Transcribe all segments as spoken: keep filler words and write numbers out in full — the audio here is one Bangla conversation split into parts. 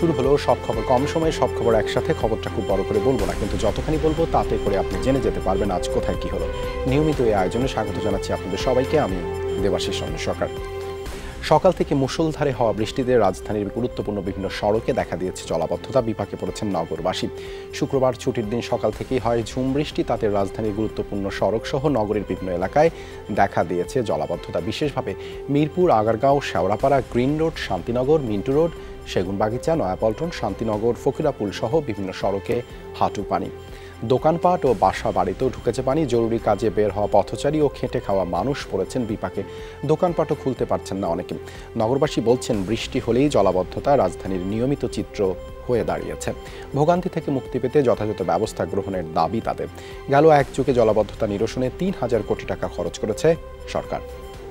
শুরু হলো সব খবর কম সময়ে সব খবর একসাথে। খবরটা খুব বড় করে বলবো না, কিন্তু যতখানি বলবো তাতে করে আপনি জেনে যেতে পারবেন আজ কোথায় কি হলো। নিয়মিত এই আয়োজনে স্বাগত জানাচ্ছি আপনাদের সবাইকে। আমি দেবাশিস সরকার। সকাল থেকে মুষলধারে হওয়া বৃষ্টিতে রাজধানীর গুরুত্বপূর্ণ বিভিন্ন সড়কে দেখা দিয়েছে জলাবদ্ধতা। বিপাকে পড়েছেন নগরবাসী। শুক্রবার ছুটির দিন সকাল থেকেই হয় ঝুম বৃষ্টি, তাতে রাজধানীর গুরুত্বপূর্ণ সড়ক সহ নগরীর বিভিন্ন এলাকায় দেখা দিয়েছে জলাবদ্ধতা। বিশেষভাবে Mirpur, Agargaon, Shewrapara, green road, Shantinagar, Minto road, Segunbagicha, Nayapaltan, Shantinagar, Fakirapool সহ বিভিন্ন সড়কে হাঁটু পানি। দোকানপাট ও বাসা বাড়িতেও ঢুকেছে পানি। জরুরি কাজে বের হওয়া পথচারী ও খেটে খাওয়া মানুষ পড়েছেন বিপাকে। দোকানপাটও খুলতে পারছেন না অনেকে। নগরবাসী বলছেন, বৃষ্টি হলেই জলাবদ্ধতা রাজধানীর নিয়মিত চিত্র হয়ে দাঁড়িয়েছে। ভোগান্তি থেকে মুক্তি পেতে যথাযথ ব্যবস্থা গ্রহণের দাবি তাদের। গেল এক যুগে জলাবদ্ধতা নিরসনে তিন হাজার কোটি টাকা খরচ করেছে সরকার।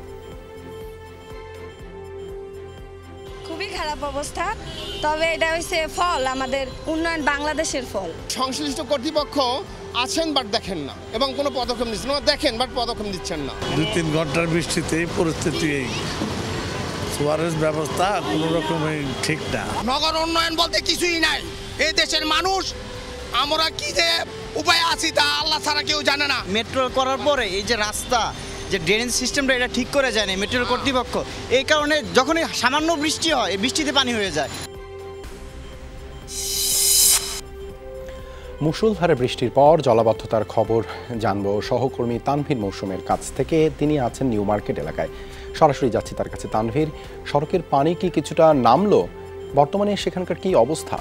খুবই খারাপ অবস্থা, তবে এটা হচ্ছে ফল, আমাদের উন্নয়ন, বাংলাদেশের ফল। সংশ্লিষ্ট কর্তৃপক্ষ আছেন বাট দেখেন না এবং কোনো পদক্ষেপ নিচ্ছেন না, দেখেন বাট পদক্ষেপ দিচ্ছেন না। দুই তিন ঘন্টার বৃষ্টিতে এই পরিস্থিতি, এই সুয়ারেজ ব্যবস্থা কোনো রকমই ঠিক না। নগর উন্নয়ন বলতে কিছুই নাই। এই দেশের মানুষ আমরা কি যে উপায় আছি তা আল্লাহ ছাড়া কেউ জানে না। মেট্রো করার পরে এই যে রাস্তা, যে ড্রেনেজ সিস্টেমটা এটা ঠিক করে যায়নি মেট্রোর কর্তৃপক্ষ। এই কারণে যখনই সামান্য বৃষ্টি হয়, এই বৃষ্টিতে পানি হয়ে যায়। মুষলধারে বৃষ্টির পর জলাবদ্ধতার খবর জানবো সহকর্মী তানভীর মৌসুমের কাছ থেকে। তিনি আছেন নিউ মার্কেট এলাকায়। সরাসরি যাচ্ছি তার কাছে। তানভীর, সড়কের পানি কি কিছুটা নামলো? বর্তমানে সেখানকার কি অবস্থা?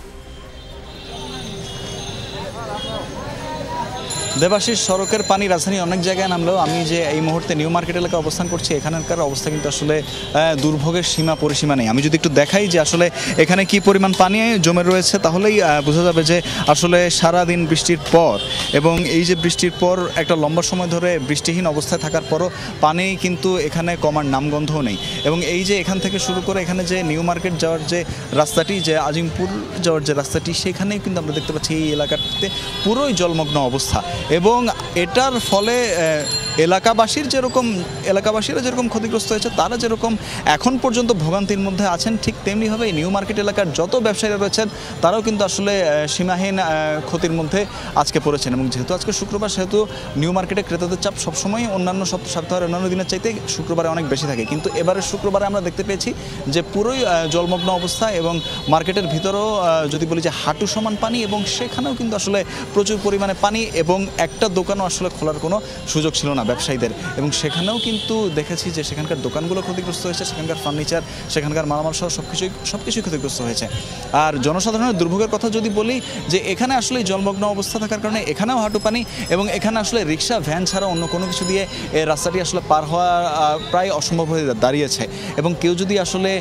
দেবাশিস, সড়কের পানি রাজধানী অনেক জায়গায় নামলেও আমি যে এই মুহূর্তে নিউ মার্কেট এলাকায় অবস্থান করছি, এখানকার অবস্থা কিন্তু আসলে দুর্ভোগের সীমা পরিসীমা নেই। আমি যদি একটু দেখাই যে আসলে এখানে কি পরিমাণ পানি জমে রয়েছে, তাহলেই বোঝা যাবে যে আসলে সারাদিন বৃষ্টির পর এবং এই যে বৃষ্টির পর একটা লম্বা সময় ধরে বৃষ্টিহীন অবস্থায় থাকার পরও পানি কিন্তু এখানে কমার নামগন্ধও নেই। এবং এই যে এখান থেকে শুরু করে এখানে যে নিউ মার্কেট যাওয়ার যে রাস্তাটি, যে আজিমপুর যাওয়ার যে রাস্তাটি, সেখানেই কিন্তু আমরা দেখতে পাচ্ছি এই এলাকাতে পুরোই জলমগ্ন অবস্থা। এবং এটার ফলে এলাকাবাসীর যেরকম এলাকাবাসীরা যেরকম ক্ষতিগ্রস্ত হয়েছে, তারা যেরকম এখন পর্যন্ত ভোগান্তির মধ্যে আছেন, ঠিক তেমনিভাবে নিউ মার্কেট এলাকার যত ব্যবসায়ীরা রয়েছেন তারাও কিন্তু আসলে সীমাহীন ক্ষতির মধ্যে আজকে পড়েছেন। এবং যেহেতু আজকে শুক্রবার, সেহেতু নিউ মার্কেটে ক্রেতাদের চাপ সবসময় অন্যান্য সব সপ্তাহের অন্যান্য দিনের চাইতে শুক্রবারে অনেক বেশি থাকে। কিন্তু এবারের শুক্রবারে আমরা দেখতে পেয়েছি যে পুরোই জলমগ্ন অবস্থা এবং মার্কেটের ভিতরেও যদি বলি যে হাঁটু সমান পানি, এবং সেখানেও কিন্তু আসলে প্রচুর পরিমাণে পানি এবং একটা দোকানও আসলে খোলার কোনো সুযোগ ছিল না ব্যবসায়ীদের। এবং সেখানেও কিন্তু দেখেছি যে সেখানকার দোকানগুলো ক্ষতিগ্রস্ত হয়েছে, সেখানকার ফার্নিচার, সেখানকার মালামাল সহ সব কিছুই সব কিছুই ক্ষতিগ্রস্ত হয়েছে। আর জনসাধারণের দুর্ভোগের কথা যদি বলি, যে এখানে আসলে জলমগ্ন অবস্থা থাকার কারণে এখানেও হাঁটু পানি এবং এখানে আসলে রিক্সা, ভ্যান ছাড়া অন্য কোনো কিছু দিয়ে এই রাস্তাটি আসলে পার হওয়া প্রায় অসম্ভব হয়ে দাঁড়িয়েছে। এবং কেউ যদি আসলে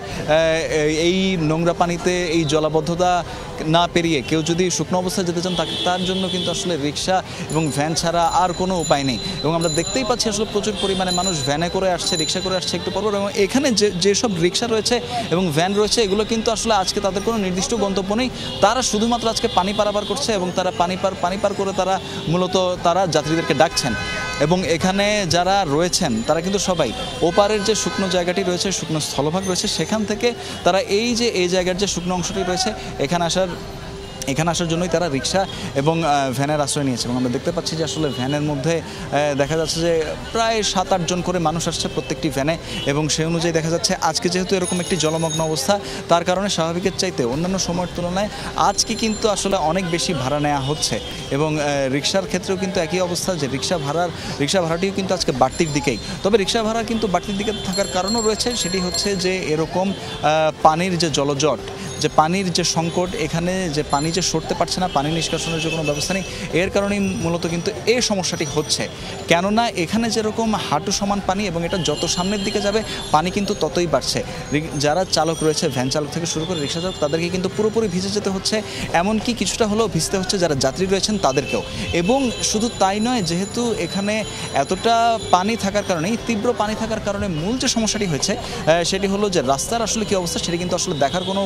এই নোংরা পানিতে, এই জলাবদ্ধতা না পেরিয়ে কেউ যদি শুকনো অবস্থায় যেতে চান, তার জন্য কিন্তু আসলে রিক্সা এবং ভ্যান ছাড়া আর কোনো উপায় নেই। এবং আমরা দেখতেই পাচ্ছি আসলে প্রচুর পরিমাণে মানুষ ভ্যানে করে আসছে, রিক্সা করে আসছে একটু পর পর। এবং এখানে যে যেসব রিক্সা রয়েছে এবং ভ্যান রয়েছে, এগুলো কিন্তু আসলে আজকে তাদের কোনো নির্দিষ্ট গন্তব্য নেই। তারা শুধুমাত্র আজকে পানি পারাপার করছে এবং তারা পানি পার পানি পার করে তারা মূলত তারা যাত্রীদেরকে ডাকছেন। এবং এখানে যারা রয়েছেন তারা কিন্তু সবাই ওপারের যে শুকনো জায়গাটি রয়েছে, শুকনো স্থলভাগ রয়েছে, সেখান থেকে তারা এই যে এই জায়গার যে শুকনো অংশটি রয়েছে, এখানে আসার এখানে আসার জন্যই তারা রিক্সা এবং ভ্যানের আশ্রয় নিয়েছে। এবং আমরা দেখতে পাচ্ছি যে আসলে ভ্যানের মধ্যে দেখা যাচ্ছে যে প্রায় সাত আটজন করে মানুষ আসছে প্রত্যেকটি ভ্যানে। এবং সেই অনুযায়ী দেখা যাচ্ছে আজকে যেহেতু এরকম একটি জলমগ্ন অবস্থা, তার কারণে স্বাভাবিকের চাইতে অন্যান্য সময়ের তুলনায় আজকে কিন্তু আসলে অনেক বেশি ভাড়া নেওয়া হচ্ছে। এবং রিক্সার ক্ষেত্রেও কিন্তু একই অবস্থা, যে রিক্সা ভাড়ার রিক্সা ভাড়াটিও কিন্তু আজকে বাড়তির দিকেই। তবে রিক্সা ভাড়া কিন্তু বাড়তির দিকে থাকার কারণও রয়েছে, সেটি হচ্ছে যে এরকম পানির যে জলজট, যে পানির যে সংকট, এখানে যে পানি যে সরতে পারছে না, পানি নিষ্কাশনের যে কোনো ব্যবস্থা নেই, এর কারণেই মূলত কিন্তু এই সমস্যাটি হচ্ছে। কেননা এখানে যেরকম হাঁটু সমান পানি এবং এটা যত সামনের দিকে যাবে পানি কিন্তু ততই বাড়ছে। যারা চালক রয়েছে, ভ্যান চালক থেকে শুরু করে রিক্সা চালক, তাদেরকে কিন্তু পুরোপুরি ভিজে যেতে হচ্ছে, এমনকি কিছুটা হলেও ভিজতে হচ্ছে যারা যাত্রী রয়েছেন তাদেরকেও। এবং শুধু তাই নয়, যেহেতু এখানে এতটা পানি থাকার কারণে, তীব্র পানি থাকার কারণে মূল যে সমস্যাটি হয়েছে সেটি হলো যে রাস্তার আসলে কী অবস্থা, সেটি কিন্তু আসলে দেখার কোনো উপায় নেই।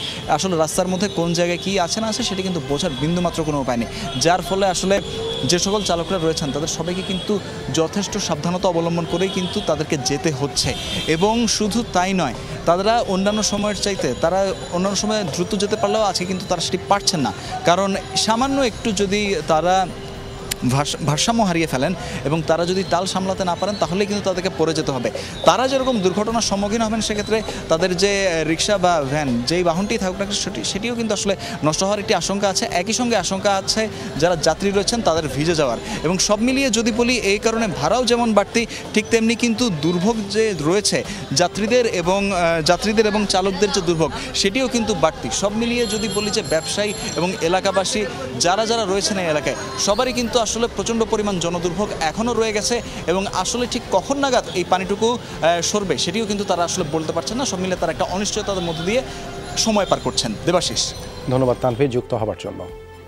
আসলে রাস্তার মধ্যে কোন জায়গায় কী আছে না আছে সেটা কিন্তু বোঝার বিন্দুমাত্র কোনো উপায় নেই, যার ফলে আসলে যে সকল চালকরা রয়েছেন তাদের সবাইকে কিন্তু যথেষ্ট সাবধানতা অবলম্বন করেই কিন্তু তাদেরকে যেতে হচ্ছে। এবং শুধু তাই নয়, তারা অন্যান্য সময়ের চাইতে তারা অন্যান্য সময়ে দ্রুত যেতে পারলেও আজকে কিন্তু তারা সেটি পারছেন না, কারণ সামান্য একটু যদি তারা ভারসাম্য হারিয়ে ফেলেন এবং তারা যদি তাল সামলাতে না পারেন তাহলে কিন্তু তাদেরকে পড়ে যেতে হবে। তারা যেরকম দুর্ঘটনার সম্মুখীন হবেন সেক্ষেত্রে তাদের যে রিক্সা বা ভ্যান যেই বাহনটি থাকুক না সেটি সেটিও কিন্তু আসলে নষ্ট হওয়ার একটি আশঙ্কা আছে। একই সঙ্গে আশঙ্কা আছে যারা যাত্রী রয়েছেন তাদের ভিজে যাওয়ার। এবং সব মিলিয়ে যদি বলি এই কারণে ভাড়াও যেমন বাড়তি, ঠিক তেমনি কিন্তু দুর্ভোগ যে রয়েছে যাত্রীদের এবং যাত্রীদের এবং চালকদের যে দুর্ভোগ সেটিও কিন্তু বাড়তি। সব মিলিয়ে যদি বলি যে ব্যবসায়ী এবং এলাকাবাসী যারা যারা রয়েছেন এই এলাকায় সবারই কিন্তু আসলে প্রচণ্ড পরিমাণ জনদুর্ভোগ এখনও রয়ে গেছে এবং আসলে ঠিক কখন নাগাদ এই পানিটুকু সরবে সেটিও কিন্তু তারা আসলে বলতে পারছেন না। সব মিলে তারা একটা অনিশ্চয়তার মধ্যে দিয়ে সময় পার করছেন। দেবাশিস, ধন্যবাদ তানভীর যুক্ত হবার জন্য।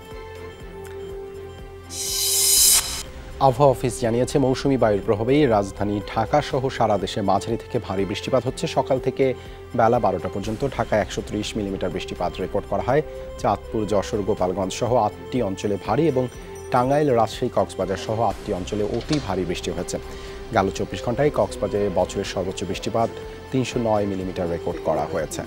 আবহাওয়া অফিস জানিয়েছে মৌসুমি বায়ুর প্রভাবেই রাজধানী ঢাকা সহ সারা দেশে মাঝারি থেকে ভারী বৃষ্টিপাত হচ্ছে। সকাল থেকে বেলা বারোটা পর্যন্ত ঢাকায় একশো ত্রিশ মিলিমিটার বৃষ্টিপাত রেকর্ড করা হয়। চাঁদপুর, যশোর, গোপালগঞ্জ সহ আটটি অঞ্চলে ভারী এবং টাঙ্গাইল, রাজশাহী, কক্সবাজার সহ আটটি অঞ্চলে অতি ভারী বৃষ্টি হয়েছে। গেল চব্বিশ ঘন্টায় কক্সবাজারে বছরের সর্বোচ্চ বৃষ্টিপাত তিনশো নয় মিলিমিটার রেকর্ড করা হয়েছে।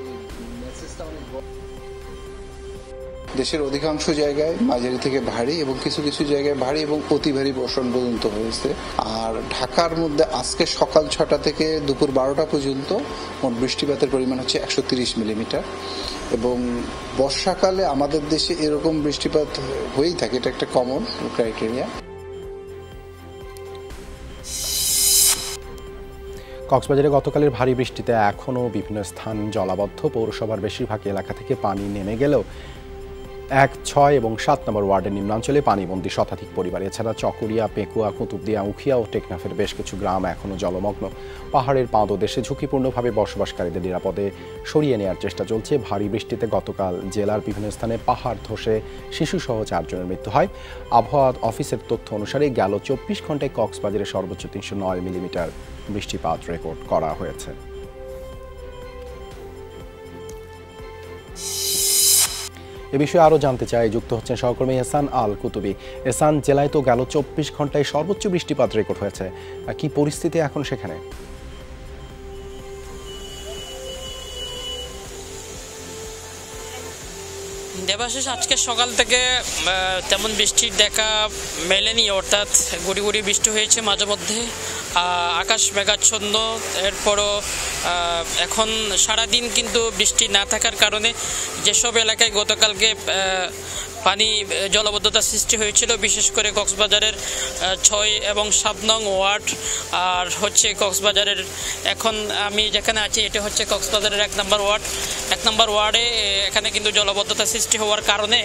দেশের অধিকাংশ জায়গায় মাঝারি থেকে ভারী এবং কিছু কিছু জায়গায় ভারী এবং অতি ভারী বর্ষণ পর্যন্ত হয়েছে। আর ঢাকার মধ্যে আজকে সকাল ছটা থেকে দুপুর বারোটা পর্যন্ত মোট বৃষ্টিপাতের পরিমাণ হচ্ছে একশো তিরিশ মিলিমিটার। এবং বর্ষাকালে আমাদের দেশে এরকম বৃষ্টিপাত হয়েই থাকে, এটা একটা কমন ক্রাইটেরিয়া। কক্সবাজারে গতকালের ভারী বৃষ্টিতে এখনও বিভিন্ন স্থান জলাবদ্ধ। পৌরসভার বেশিরভাগ এলাকা থেকে পানি নেমে গেলেও এক, ছয় এবং সাত নম্বর ওয়ার্ডের নিম্নাঞ্চলে পানিবন্দী শতাধিক পরিবার। এছাড়া চকরিয়া, পেকুয়া, কুতুবদিয়া, উখিয়া ও টেকনাফের বেশ কিছু গ্রাম এখনও জলমগ্ন। পাহাড়ের পাদদেশে ঝুঁকিপূর্ণভাবে বসবাসকারীদের নিরাপদে সরিয়ে নেওয়ার চেষ্টা চলছে। ভারী বৃষ্টিতে গতকাল জেলার বিভিন্ন স্থানে পাহাড় ধসে শিশুসহ চারজনের মৃত্যু হয়। আবহাওয়া অফিসের তথ্য অনুসারে গেল চব্বিশ ঘন্টায় কক্সবাজারে সর্বোচ্চ তিনশো নয় মিলিমিটার বৃষ্টিপাত রেকর্ড করা হয়েছে। এ বিষয়ে আরও জানতে চাই, যুক্ত হচ্ছেন সহকর্মী এহসান আল কুতুবি। এহসান, জেলায় তো গেল চব্বিশ ঘন্টায় সর্বোচ্চ বৃষ্টিপাত রেকর্ড হয়েছে, কি পরিস্থিতি এখন সেখানে? দেবাশিস, আজকে সকাল থেকে তেমন বৃষ্টির দেখা মেলেনি, অর্থাৎ গুড়ি গুড়ি বৃষ্টি হয়েছে মাঝে মধ্যে, আকাশ মেঘাচ্ছন্ন। এরপরও এখন সারাদিন কিন্তু বৃষ্টি না থাকার কারণে যেসব এলাকায় গতকালকে পানি জলবদ্ধতা সৃষ্টি হয়েছিল, বিশেষ করে কক্সবাজারের ছয় এবং সাত নং ওয়ার্ড, আর হচ্ছে কক্সবাজারের এখন আমি যেখানে আছি এটা হচ্ছে কক্সবাজারের এক নম্বর ওয়ার্ড। এক নম্বর ওয়ার্ডে এখানে কিন্তু জলবদ্ধতা সৃষ্টি হওয়ার কারণে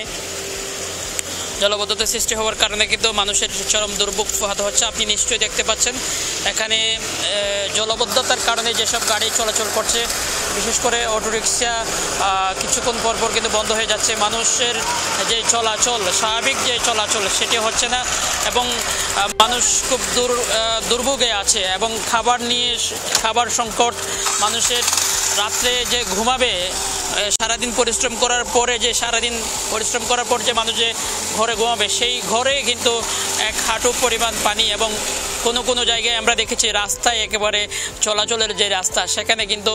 জলবদ্ধতা সৃষ্টি হওয়ার কারণে কিন্তু মানুষের চরম দুর্ভোগ পোহাতে হচ্ছে। আপনি নিশ্চয়ই দেখতে পাচ্ছেন এখানে জলবদ্ধতার কারণে যেসব গাড়ি চলাচল করছে, বিশেষ করে অটোরিক্সা কিছুক্ষণ পরপর কিন্তু বন্ধ হয়ে যাচ্ছে। মানুষের যে চলাচল, স্বাভাবিক যে চলাচল সেটি হচ্ছে না এবং মানুষ খুব দূর দুর্ভোগে আছে এবং খাবার নিয়ে খাবার সংকট, মানুষের রাত্রে যে ঘুমাবে, সারাদিন পরিশ্রম করার পরে যে সারাদিন পরিশ্রম করার পর যে মানুষ যে ঘরে ঘুমাবে সেই ঘরে কিন্তু এক হাঁটু পরিমাণ পানি এবং কোনো কোনো জায়গায় আমরা দেখেছি রাস্তায় একেবারে চলাচলের যে রাস্তা সেখানে কিন্তু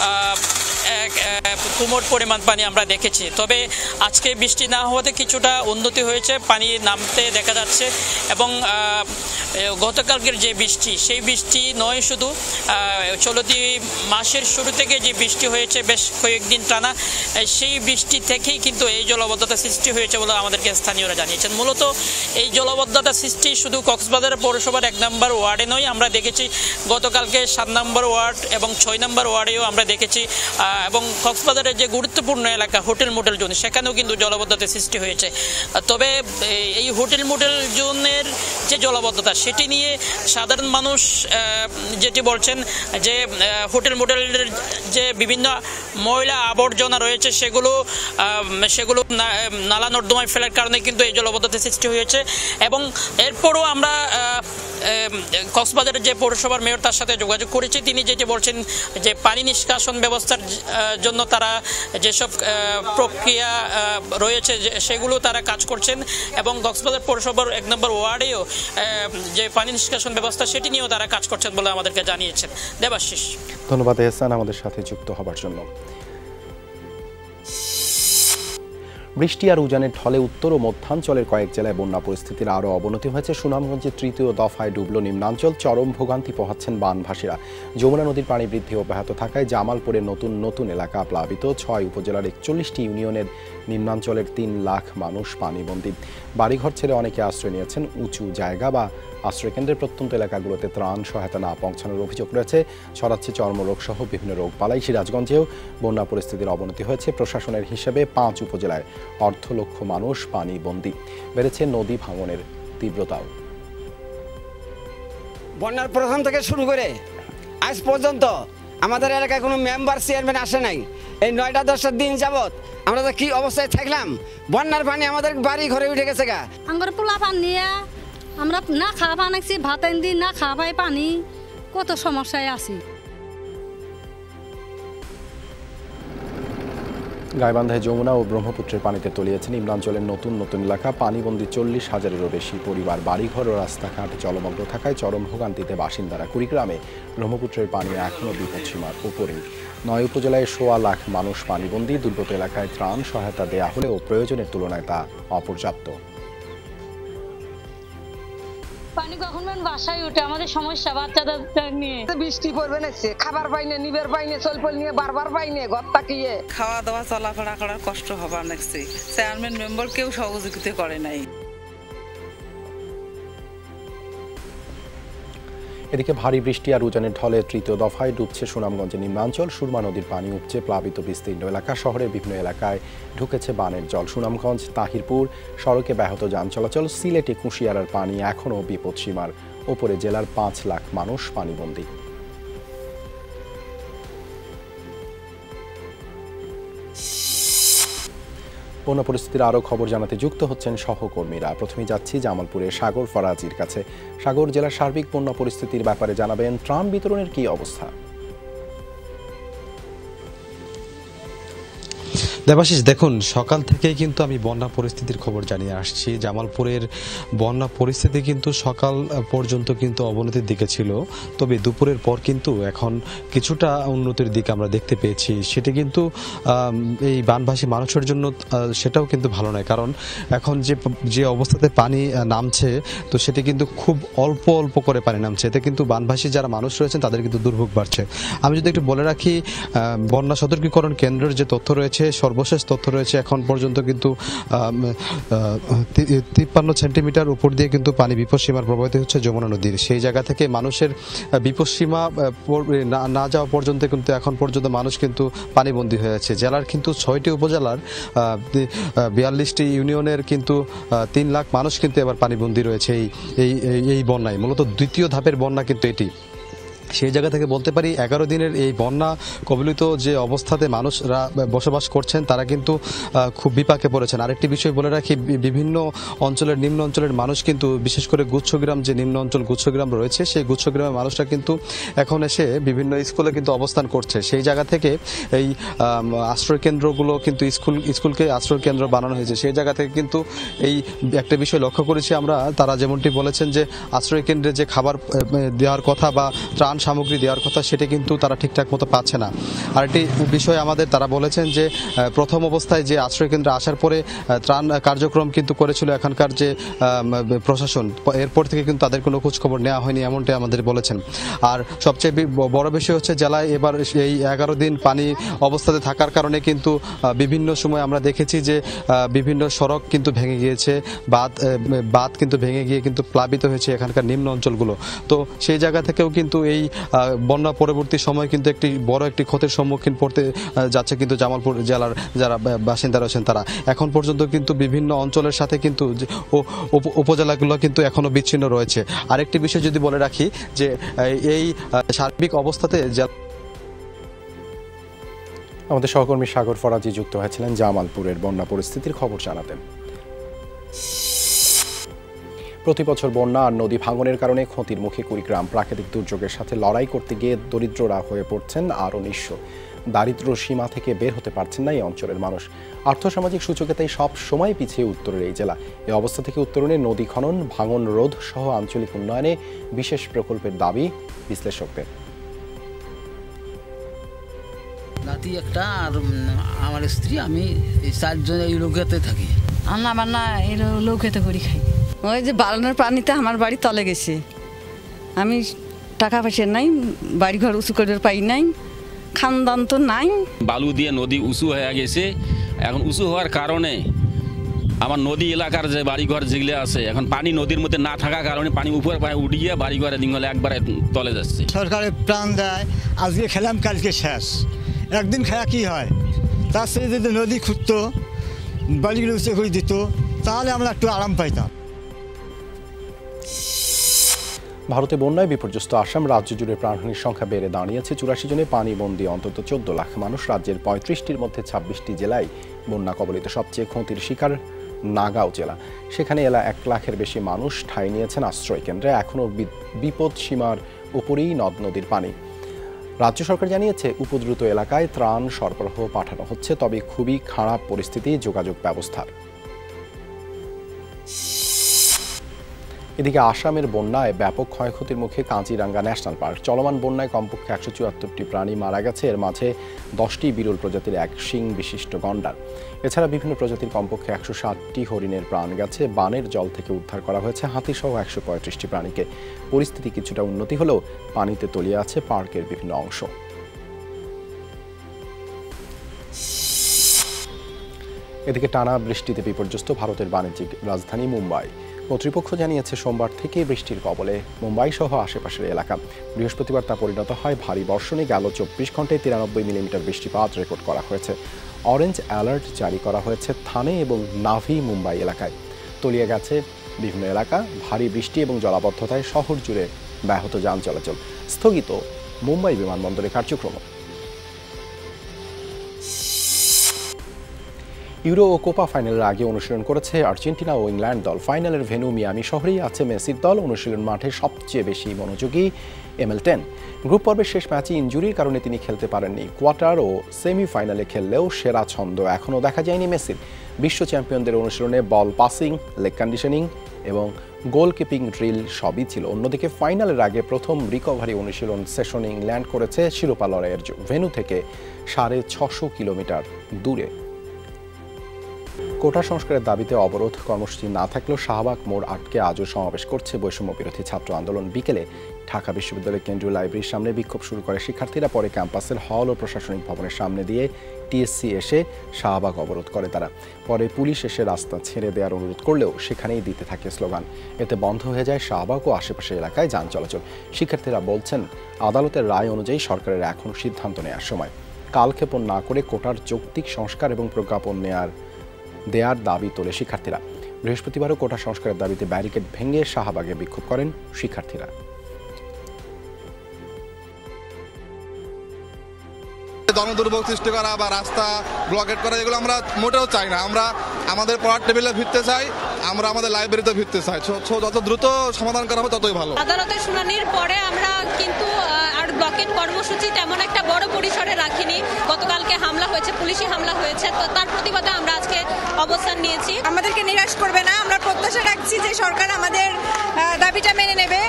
এক কুমোর পরিমাণ পানি আমরা দেখেছি। তবে আজকে বৃষ্টি না হওয়াতে কিছুটা উন্নতি হয়েছে, পানি নামতে দেখা যাচ্ছে এবং গতকালকের যে বৃষ্টি সেই বৃষ্টি নয়, শুধু চলতি মাসের শুরু থেকে যে বৃষ্টি হয়েছে বেশ কয়েকদিন টানা, সেই বৃষ্টি থেকেই কিন্তু এই জলবদ্ধতা সৃষ্টি হয়েছে বলে আমাদেরকে স্থানীয়রা জানিয়েছেন। মূলত এই জলবদ্ধতা সৃষ্টি শুধু কক্সবাজার পৌরসভার এক নম্বর ওয়ার্ডে নয়, আমরা দেখেছি গতকালকে সাত নম্বর ওয়ার্ড এবং ছয় নম্বর ওয়ার্ডেও আমরা দেখেছি এবং কক্সবাজারের যে গুরুত্বপূর্ণ এলাকা হোটেল মোটেল জোন সেখানেও কিন্তু জলবদ্ধতা সৃষ্টি হয়েছে। তবে এই হোটেল মোটেল জোনের যে জলবদ্ধতা সেটি নিয়ে সাধারণ মানুষ যেটি বলছেন যে হোটেল মোটেলের যে বিভিন্ন ময়লা আবর্জনা রয়েছে সেগুলো সেগুলো নালা নর্দমায় ফেলার কারণে কিন্তু এই জলবদ্ধতা সৃষ্টি হয়েছে এবং এরপরও আমরা কক্সবাজারের যে পৌরসভার মেয়র তার সাথে যোগাযোগ করেছি, তিনি যেটি বলছেন যে পানি নিষ্কাশন ব্যবস্থার জন্য তারা যেসব প্রক্রিয়া রয়েছে সেগুলো তারা কাজ করছেন এবং কক্সবাজার পৌরসভার এক নম্বর ওয়ার্ডেও যে পানি নিষ্কাশন ব্যবস্থা সেটি নিয়েও তারা কাজ করছেন বলে আমাদেরকে জানিয়েছেন। দেবাশিস, ধন্যবাদ এহসান আমাদের সাথে যুক্ত হবার জন্য। বৃষ্টি আর উজানের ঢলে উত্তর ও মধ্যাঞ্চলের কয়েক জেলায় বন্যা পরিস্থিতির আরও অবনতি হয়েছে। সুনামগঞ্জের তৃতীয় দফায় ডুবল নিম্নাঞ্চল, চরম ভোগান্তি পোহাচ্ছেন বানভাসীরা। যমুনা নদীর পানি বৃদ্ধি অব্যাহত থাকায় জামালপুরের নতুন নতুন এলাকা প্লাবিত। ছয় উপজেলার একচল্লিশটি ইউনিয়নের নিম্নাঞ্চলের তিন লাখ মানুষ পানিবন্দী। বাড়িঘর ছেড়ে অনেকে আশ্রয় নিয়েছেন উঁচু জায়গা বা আশ্রয়কেন্দ্রের প্রত্যন্ত এলাকাগুলোতে ত্রাণ সহায়তা না পৌঁছানোর অভিযোগ রয়েছে। ছড়াচ্ছে চর্মরোগ সহ বিভিন্ন রোগ বালাই। সিরাজগঞ্জেও বন্যা পরিস্থিতির অবনতি হয়েছে। প্রশাসনের হিসেবে পাঁচ উপজেলায় অর্ধ লক্ষ মানুষ পানিবন্দী। বেড়েছে নদী ভাঙনের তীব্রতাও। বন্যার প্রথম থেকে শুরু করে আজ পর্যন্ত আমাদের এলাকায় কোনো মেম্বার চেয়ারম্যান আসে নাই। এই নয়টা দশটা দিন যাবত আমরা তো কি অবস্থায় থাকলাম, বন্যার পানি আমাদের বাড়ি ঘরে উঠে গেছে গা। আমার পোলা পান নিয়ে আমরা না খাওয়া বানাইছি, ভাত আনি না খাওয়া পাই পানি, কত সমস্যায় আছি। গাইবান্ধায় যমুনা ও ব্রহ্মপুত্রের পানিতে তলিয়েছে নিম্নাঞ্চলের নতুন নতুন এলাকা। পানিবন্দী চল্লিশ হাজারেরও বেশি পরিবার। বাড়িঘর ও রাস্তাঘাট জলমগ্ন থাকায় চরম ভোগান্তিতে বাসিন্দারা। কুড়িগ্রামে ব্রহ্মপুত্রের পানি এখনও বিপদসীমার উপরে। নয় উপজেলায় সোয়া লাখ মানুষ পানিবন্দী। দুর্গত এলাকায় ত্রাণ সহায়তা দেয়া হলেও প্রয়োজনের তুলনায় তা অপর্যাপ্ত। পানি কখন বাসায় উঠে আমাদের সমস্যা বাচ্চাদের নিয়ে। বৃষ্টি পড়বে না, খাবার পাইনে, নিবের পাইনে, চলপল নিয়ে বারবার পাইনে, ঘর তাকিয়ে খাওয়া দাওয়া চলাফেরা করার কষ্ট হবার লাগছে। চেয়ারম্যান মেম্বার কেউ সহযোগিতা করে নাই। এদিকে ভারী বৃষ্টি আর উজানের ঢলে তৃতীয় দফায় ডুবছে সুনামগঞ্জের নিম্নাঞ্চল। সুরমা নদীর পানি উপচে প্লাবিত বিস্তীর্ণ এলাকা। শহরের বিভিন্ন এলাকায় ঢুকেছে বানের জল। সুনামগঞ্জ তাহিরপুর সড়কে ব্যাহত যান চলাচল। সিলেটে কুশিয়ারার পানি এখনও বিপদসীমার ওপরে। জেলার পাঁচ লাখ মানুষ পানিবন্দী। বন্যা পরিস্থিতির আরও খবর জানাতে যুক্ত হচ্ছেন সহকর্মীরা। প্রথমেই যাচ্ছি জামালপুরের সাগর ফরাজির কাছে। সাগর, জেলার সার্বিক বন্যা পরিস্থিতির ব্যাপারে জানাবেন। ত্রাণ বিতরণের কি অবস্থা? দেবাশিস, দেখুন, সকাল থেকেই কিন্তু আমি বন্যা পরিস্থিতির খবর জানিয়ে আসছি। জামালপুরের বন্যা পরিস্থিতি কিন্তু সকাল পর্যন্ত কিন্তু অবনতির দিকে ছিল, তবে দুপুরের পর কিন্তু এখন কিছুটা উন্নতির দিকে আমরা দেখতে পেয়েছি। সেটি কিন্তু এই বানভাসী মানুষের জন্য সেটাও কিন্তু ভালো নয়, কারণ এখন যে যে অবস্থাতে পানি নামছে তো সেটি কিন্তু খুব অল্প অল্প করে পানি নামছে। এতে কিন্তু বানভাসী যারা মানুষ রয়েছেন তাদের কিন্তু দুর্ভোগ বাড়ছে। আমি যদি একটু বলে রাখি, বন্যা সতর্কীকরণ কেন্দ্রের যে তথ্য রয়েছে, সর্বশেষ তথ্য রয়েছে, এখন পর্যন্ত কিন্তু তিপ্পান্ন সেন্টিমিটার উপর দিয়ে কিন্তু পানি বিপদসীমার প্রবাহিত হচ্ছে যমুনা নদীর। সেই জায়গা থেকে মানুষের বিপদসীমা না যাওয়া পর্যন্ত কিন্তু এখন পর্যন্ত মানুষ কিন্তু পানিবন্দী হয়েছে। জেলার কিন্তু ছয়টি উপজেলার বিয়াল্লিশটি ইউনিয়নের কিন্তু তিন লাখ মানুষ কিন্তু এবার পানিবন্দী রয়েছে এই এই বন্যায়। মূলত দ্বিতীয় ধাপের বন্যা কিন্তু এটি। সেই জায়গা থেকে বলতে পারি এগারো দিনের এই বন্যা কবলিত যে অবস্থাতে মানুষরা বসবাস করছেন তারা কিন্তু খুব বিপাকে পড়েছেন। আরেকটি বিষয় বলে রাখি, বিভিন্ন অঞ্চলের নিম্ন অঞ্চলের মানুষ কিন্তু, বিশেষ করে গুচ্ছগ্রাম যে নিম্ন অঞ্চল গুচ্ছগ্রাম রয়েছে, সেই গুচ্ছগ্রামের মানুষরা কিন্তু এখন এসে বিভিন্ন স্কুলে কিন্তু অবস্থান করছে। সেই জায়গা থেকে এই আশ্রয় কেন্দ্রগুলো কিন্তু স্কুল স্কুলকে আশ্রয় কেন্দ্র বানানো হয়েছে। সেই জায়গা থেকে কিন্তু এই একটা বিষয় লক্ষ্য করেছি আমরা, তারা যেমনটি বলেছেন যে আশ্রয় কেন্দ্রে যে খাবার দেওয়ার কথা বা ত্রাণ সামগ্রী দেওয়ার কথা সেটা কিন্তু তারা ঠিকঠাক মতো পাচ্ছে না। আরেকটি বিষয় আমাদের তারা বলেছেন যে প্রথম অবস্থায় যে আশ্রয় কেন্দ্রে আসার পরে ত্রাণ কার্যক্রম কিন্তু করেছিল এখানকার যে প্রশাসন, এরপর থেকে কিন্তু তাদের কোনো খোঁজখবর নেওয়া হয়নি, এমনটাই আমাদের বলেছেন। আর সবচেয়ে বড় বিষয় হচ্ছে জেলায় এবার এই এগারো দিন পানি অবস্থাতে থাকার কারণে কিন্তু বিভিন্ন সময় আমরা দেখেছি যে বিভিন্ন সড়ক কিন্তু ভেঙে গিয়েছে, বাঁধ বাঁধ কিন্তু ভেঙে গিয়ে কিন্তু প্লাবিত হয়েছে এখানকার নিম্ন অঞ্চলগুলো। তো সেই জায়গা থেকেও কিন্তু এই বন্যা পরবর্তী সময় কিন্তু একটি বড় একটি ক্ষতির সম্মুখীন পড়তে যাচ্ছে কিন্তু জামালপুর জেলার যারা বাসিন্দা রয়েছেন তারা। এখন পর্যন্ত কিন্তু বিভিন্ন অঞ্চলের সাথে কিন্তু উপজেলাগুলো কিন্তু এখনো বিচ্ছিন্ন রয়েছে। আরেকটি বিষয় যদি বলে রাখি যে এই সার্বিক অবস্থাতে আমাদের সহকর্মী সাগর ফরাজি যুক্ত হয়েছিলেন জামালপুরের বন্যা পরিস্থিতির খবর জানাতেন। প্রতি বছর বন্যা আর নদী ভাঙনের কারণে ক্ষতির মুখে কুড়িগ্রাম। প্রাকৃতিক দুর্যোগের সাথে লড়াই করতে গিয়ে দরিদ্ররা হয়ে পড়ছেন আরও নিঃস্ব। দারিদ্র সীমা থেকে বের হতে পারছেন না এই অঞ্চলের মানুষ। আর্থসামাজিক সূচকে তাই সব সময় পিছিয়ে উত্তরের এই জেলা। এই অবস্থা থেকে উত্তরণে নদী খনন, ভাঙন রোধ সহ আঞ্চলিক উন্নয়নে বিশেষ প্রকল্পের দাবি বিশ্লেষকদের। নাতি একটা আর আমার স্ত্রী, আমি এই চারজন এই নৌকাতে থাকি। রান্না বান্না এই নৌকাতে করে খাই। ওই যে বালনের পানিতে আমার বাড়ি তলে গেছে, আমি টাকা পয়সা নাই, বাড়ি ঘর উঁচু করে পাই নাই, খানদান তো নাই। বালু দিয়ে নদী উঁচু হয়ে গেছে। এখন উঁচু হওয়ার কারণে আমার নদী এলাকার যে বাড়িঘর যেগুলো আছে, এখন পানি নদীর মধ্যে না থাকার কারণে পানি উপর পায়ে উঠিয়ে বাড়িঘরে দিনগুলো একবারে তলে যাচ্ছে। সরকারের প্রাণ দেয়, আজকে খেলাম কালকে শেষ, একদিন খেলা কি হয়? তার সাথে যদি নদী খুঁজতো, বাড়িগুলো উঁচু করে দিত, তাহলে আমরা একটু আরাম পাইতাম। ভারতে বন্যায় বিপর্যস্ত আসাম রাজ্য জুড়ে প্রাণহানির সংখ্যা বেড়ে দাঁড়িয়েছে চুরাশি জনে। পানিবন্দী অন্তত চোদ্দ লাখ মানুষ। রাজ্যের পঁয়ত্রিশটির মধ্যে ছাব্বিশটি জেলায় বন্যা কবলিত। সবচেয়ে ক্ষতির শিকার নাগাঁও জেলা। সেখানে এলা এক লাখের বেশি মানুষ ঠাঁই নিয়েছেন আশ্রয় কেন্দ্রে। এখনও বিপদ সীমার উপরেই নদ নদীর পানি। রাজ্য সরকার জানিয়েছে উপদ্রুত এলাকায় ত্রাণ সরবরাহ পাঠানো হচ্ছে, তবে খুবই খারাপ পরিস্থিতি যোগাযোগ ব্যবস্থার। এদিকে আসামের বন্যায় ব্যাপক ক্ষয়ক্ষতির মুখে কাজিরাঙ্গা ন্যাশনাল পার্ক। চলমান বন্যায় কমপক্ষে একশো চুয়াত্তরটি প্রাণী মারা গেছে। এর মাঝে দশটি বিরল প্রজাতির এক শিং বিশিষ্ট গন্ডার। এছাড়া বিভিন্ন প্রজাতির কমপক্ষে একশো ষাটটি হরিণের প্রাণ গেছে। বানের জল থেকে উদ্ধার করা হয়েছে হাতিসহ একশো পঁয়ত্রিশটি প্রাণীকে। পরিস্থিতি কিছুটা উন্নতি হলেও পানিতে তলিয়ে আছে পার্কের বিভিন্ন অংশ। এদিকে টানা বৃষ্টিতে বিপর্যস্ত ভারতের বাণিজ্যিক রাজধানী মুম্বাই। কর্তৃপক্ষ জানিয়েছে সোমবার থেকে বৃষ্টির কবলে মুম্বাই সহ আশেপাশের এলাকা। বৃহস্পতিবার তা পরিণত হয় ভারী বর্ষণে। গেল চব্বিশ ঘন্টায় তিরানব্বই মিলিমিটার বৃষ্টিপাত রেকর্ড করা হয়েছে। অরেঞ্জ অ্যালার্ট জারি করা হয়েছে থানে এবং নাভি মুম্বাই এলাকায়। তলিয়ে গেছে বিভিন্ন এলাকা। ভারী বৃষ্টি এবং জলাবদ্ধতায় শহর জুড়ে ব্যাহত যান চলাচল। স্থগিত মুম্বাই বিমানবন্দরের কার্যক্রম। ইউরো ও কোপা ফাইনালের আগে অনুশীলন করেছে আর্জেন্টিনা ও ইংল্যান্ড দল। ফাইনালের ভেন্যু মিয়ামি শহরেই আছে মেসির দল। অনুশীলন মাঠে সবচেয়ে বেশি মনোযোগী এমএলটেন। গ্রুপ পর্বের শেষ ম্যাচে ইনজুরির কারণে তিনি খেলতে পারেননি। কোয়ার্টার ও সেমিফাইনালে খেললেও সেরা ছন্দ এখনও দেখা যায়নি মেসির। বিশ্ব চ্যাম্পিয়নদের অনুশীলনে বল পাসিং, লেগ কন্ডিশনিং এবং গোলকিপিং ড্রিল সবই ছিল। অন্যদিকে ফাইনালের আগে প্রথম রিকভারি অনুশীলন সেশনে ইংল্যান্ড করেছে শিরোপা লড়াইয়ের ভেন্যু থেকে সাড়ে ছশো কিলোমিটার দূরে। কোটা সংস্কারের দাবিতে অবরোধ কর্মসূচি না থাকলেও শাহবাগ মোড় আটকে আজও সমাবেশ করছে বৈষম্য বিরোধী ছাত্র আন্দোলন। বিকেলে ঢাকা বিশ্ববিদ্যালয়ের কেন্দ্রীয় লাইব্রেরির সামনে বিক্ষোভ শুরু করে শিক্ষার্থীরা। পরে ক্যাম্পাসের হল ও প্রশাসনিক ভবনের সামনে দিয়ে টিএসসি এসে শাহবাগ অবরোধ করে তারা। পরে পুলিশ এসে রাস্তা ছেড়ে দেওয়ার অনুরোধ করলেও সেখানেই দিতে থাকে স্লোগান। এতে বন্ধ হয়ে যায় শাহবাগ ও আশেপাশের এলাকায় যান চলাচল। শিক্ষার্থীরা বলছেন, আদালতের রায় অনুযায়ী সরকারের এখন সিদ্ধান্ত নেওয়ার সময়। কালক্ষেপণ না করে কোটার যৌক্তিক সংস্কার এবং প্রজ্ঞাপন নেয়ার দেয়ার দাবি তোলে শিক্ষার্থীরা। বৃহস্পতিবারও কোটা সংস্কারের দাবিতে ব্যারিকেড ভেঙে শাহবাগে বিক্ষোভ করেন শিক্ষার্থীরা। জনদুর্ভোগ সৃষ্টি করা বা রাস্তা ব্লকেট করা, এগুলো আমরা মোটেও চাই না। আমরা আমাদের পড়ার টেবিলে ফিরতে চাই, আমরা আমাদের লাইব্রেরিতে ফিরতে চাই। যত দ্রুত সমাধান করা হবে ততই ভালো। আদালতের শুনানির পরে আমরা কিন্তু আর ব্লকেট কর্মসূচি তেমন একটা বড় পরিসরে রাখিনি। গতকালকে হামলা হয়েছে, পুলিশি হামলা হয়েছে, তো তার প্রতিবাদে আমরা আজকে অবস্থান নিয়েছি। আমাদেরকে নিরাশ করবে না, আমরা প্রত্যাশা রাখছি যে সরকার আমাদের দাবিটা মেনে নেবে।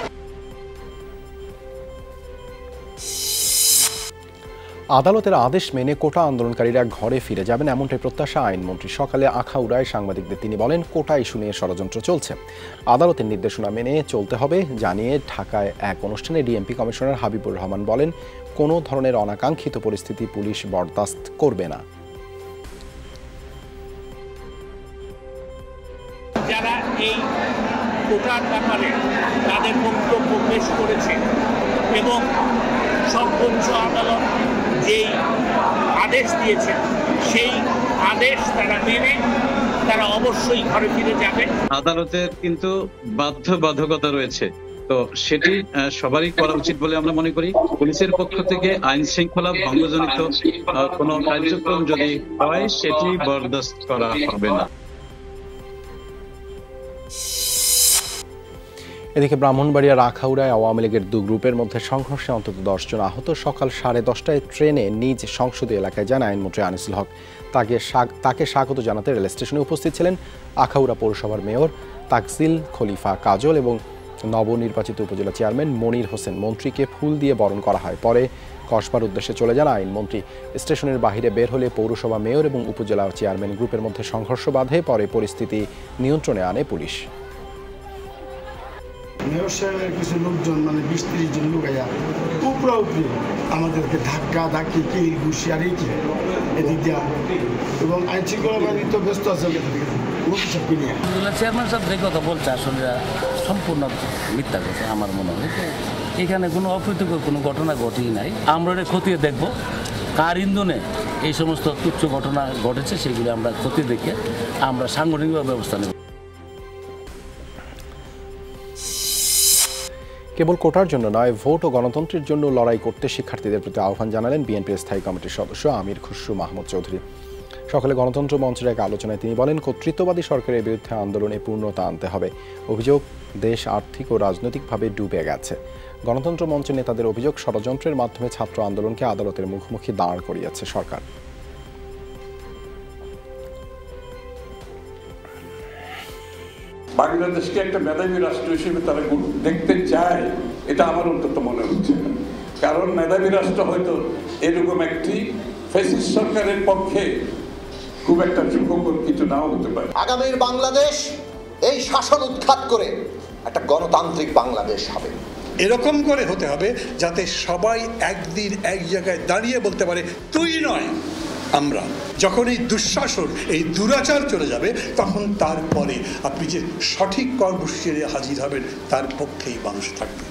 আদালতের আদেশ মেনে কোটা আন্দোলনকারীরা ঘরে ফিরে যাবেন, এমনটাই প্রত্যাশা আইনমন্ত্রী। সকালে আখাউড়ায় সাংবাদিকদের তিনি বলেন, কোটা ইস্যু নিয়ে ষড়যন্ত্র চলছে, আদালতের নির্দেশনা মেনে চলতে হবে জানিয়ে ঢাকায় এক অনুষ্ঠানে ডিএমপি কমিশনার হাবিবুর রহমান বলেন, কোনো ধরনের অনাকাঙ্ক্ষিত পরিস্থিতি পুলিশ বরদাস্ত করবে না। যারা এই কোটার ব্যাপারে তাদের বক্তব্য পেশ করেছে এবং সর্বোচ্চ আদালত যেই আদেশ দিয়েছে সেই আদেশ তারা মেনে তারা অবশ্যই ঘরে ফিরে যাবে। আদালতের কিন্তু বাধ্যবাধকতা রয়েছে, তো সেটি সবারই করা উচিত বলে আমরা মনে করি। পুলিশের পক্ষ থেকে আইন শৃঙ্খলা ভঙ্গজনিত কোনো কার্যক্রম যদি হয় সেটি বরদাস্ত করা হবে না। এদিকে ব্রাহ্মণবাড়িয়ার আখাউড়ায় আওয়ামী লীগের দু গ্রুপের মধ্যে সংঘর্ষে অন্তত দশ জন আহত। সকাল সাড়ে দশটায় ট্রেনে নিজ সংসদীয় এলাকায় যান আইনমন্ত্রী আনিসুল হক। তাকে তাকে স্বাগত জানাতে রেল স্টেশনে উপস্থিত ছিলেন আখাউড়া পৌরসভার মেয়র তাকজিল খলিফা কাজল এবং নবনির্বাচিত উপজেলা চেয়ারম্যান মনির হোসেন। মন্ত্রীকে ফুল দিয়ে বরণ করা হয়। পরে কসবার উদ্দেশ্যে চলে যান আইনমন্ত্রী। স্টেশনের বাহিরে বের হলে পৌরসভা মেয়র এবং উপজেলা চেয়ারম্যান গ্রুপের মধ্যে সংঘর্ষ বাধে। পরে পরিস্থিতি নিয়ন্ত্রণে আনে পুলিশ। মেয়র সাহেবের কিছু লোকজন মানে বিশ ত্রিশ জন লোক উপরা উপরে আমাদেরকে ধাক্কা ধাক্কি কি ঘুষি আর এই কি এদিক দিয়া এবং আইন শৃঙ্খলা বাহিনী তো ব্যস্ত আছে চেয়ারম্যান সাহেব যে কথা বলছে আসলে সম্পূর্ণ মিথ্যা কথা আমার মনে হয়। এখানে কোনো অপ্রীতিকর কোনো ঘটনা ঘটেই নাই। আমরা এটা খতিয়ে দেখব কার ইন্ধনে এই সমস্ত তুচ্ছ ঘটনা ঘটেছে সেগুলো আমরা খতিয়ে দেখে আমরা সাংগঠনিক ব্যবস্থা নেব। কেবল কোটার জন্য নয়, ভোট ও গণতন্ত্রের জন্য লড়াই করতে শিক্ষার্থীদের প্রতি আহ্বান জানালেন বিএনপির স্থায়ী কমিটির সদস্য আমির খুসরু মাহমুদ চৌধুরী। সকালে গণতন্ত্র মঞ্চের এক আলোচনায় তিনি বলেন, কর্তৃত্ববাদী সরকারের বিরুদ্ধে আন্দোলনে পূর্ণতা আনতে হবে। অভিযোগ, দেশ আর্থিক ও রাজনৈতিকভাবে ডুবে গেছে। গণতন্ত্র মঞ্চের নেতাদের অভিযোগ, ষড়যন্ত্রের মাধ্যমে ছাত্র আন্দোলনকে আদালতের মুখোমুখি দাঁড় করিয়েছে সরকার। বাংলাদেশকে একটা মেধাবী রাষ্ট্র হিসেবে তারা দেখতে চায়, এটা আমার অন্তত মনে হচ্ছে না। কারণ মেধাবী রাষ্ট্র হয়তো এরকম একটি ফ্যাসিস্ট সরকারের পক্ষে খুব একটা সুখকর কিছু নাও হতে পারে। আগামীর বাংলাদেশ এই শাসন উৎখাত করে একটা গণতান্ত্রিক বাংলাদেশ হবে। এরকম করে হতে হবে যাতে সবাই একদিন এক জায়গায় দাঁড়িয়ে বলতে পারে তুই নয় আমরা। যখন এই দুঃশাসন, এই দুরাচার চলে যাবে, তখন তারপরে আপনি যে সঠিক কর্মসূচি হাজির হবেন তার পক্ষেই মানুষ থাকবে।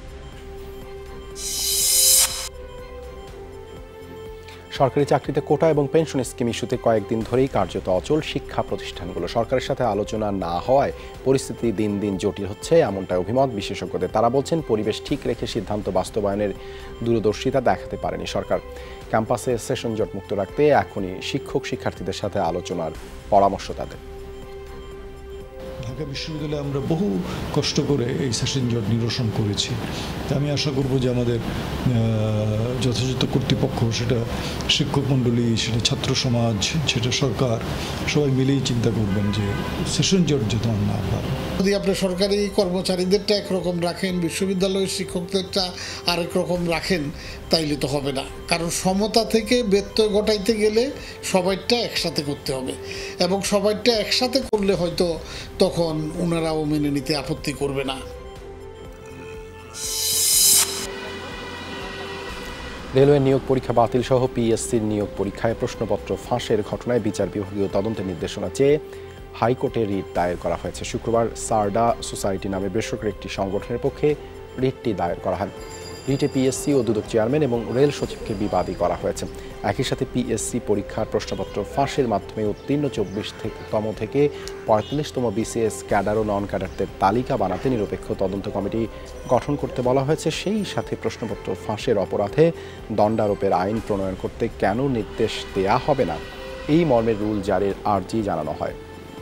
সরকারি চাকরিতে কোটা এবং পেনশন স্কিম ইস্যুতে কয়েকদিন ধরেই কার্যত অচল শিক্ষা প্রতিষ্ঠানগুলো। সরকারের সাথে আলোচনা না হওয়ায় পরিস্থিতি দিন দিন জটিল হচ্ছে, এমনটাই অভিমত বিশেষজ্ঞদের। তারা বলছেন, পরিবেশ ঠিক রেখে সিদ্ধান্ত বাস্তবায়নের দূরদর্শিতা দেখাতে পারেনি সরকার। ক্যাম্পাসে সেশন জট মুক্ত রাখতে এখনই শিক্ষক শিক্ষার্থীদের সাথে আলোচনার পরামর্শ তাদের। ঢাকা বিশ্ববিদ্যালয়ে আমরা বহু কষ্ট করে এই সেশন জট নিরসন করেছি। তা আমি আশা করব যে আমাদের যথাযথ কর্তৃপক্ষ, সেটা শিক্ষক মণ্ডলী, সেটা ছাত্র সমাজ, সেটা সরকার, সবাই মিলেই চিন্তা করবেন যে সেশন জট যেন না হয়। যদি আপনি সরকারি কর্মচারীদেরটা একরকম রাখেন, বিশ্ববিদ্যালয়ের শিক্ষকদেরটা আরেক রকম রাখেন, তাইলে তো হবে না। কারণ সমতা থেকে ব্যত্যয় ঘটাইতে গেলে সবাইটা একসাথে করতে হবে, এবং সবাইটা একসাথে করলে হয়তো তখন ওনারাও মেনে নিতে আপত্তি করবে না। রেলওয়ে নিয়োগ পরীক্ষা বাতিল সহ পিএসসির নিয়োগ পরীক্ষায় প্রশ্নপত্র ফাঁসের ঘটনায় বিচার বিভাগীয় তদন্তের নির্দেশনা চেয়ে হাইকোর্টে রিট দায়ের করা হয়েছে। শুক্রবার সারডা সোসাইটি নামে বেসরকারি একটি সংগঠনের পক্ষে রিটটি দায়ের করা হয়। রিটে পিএসসি ও দুদক চেয়ারম্যান এবং রেল সচিবকে বিবাদী করা হয়েছে। একই সাথে পিএসসি পরীক্ষার প্রশ্নপত্র ফাঁসের মাধ্যমে উত্তীর্ণ চব্বিশ তম থেকে পঁয়তাল্লিশতম বিসিএস ক্যাডার ও নন ক্যাডারদের তালিকা বানাতে নিরপেক্ষ তদন্ত কমিটি গঠন করতে বলা হয়েছে। সেই সাথে প্রশ্নপত্র ফাঁসের অপরাধে দণ্ডারোপের আইন প্রণয়ন করতে কেন নির্দেশ দেয়া হবে না, এই মর্মের রুল জারির আর্জি জানানো হয়।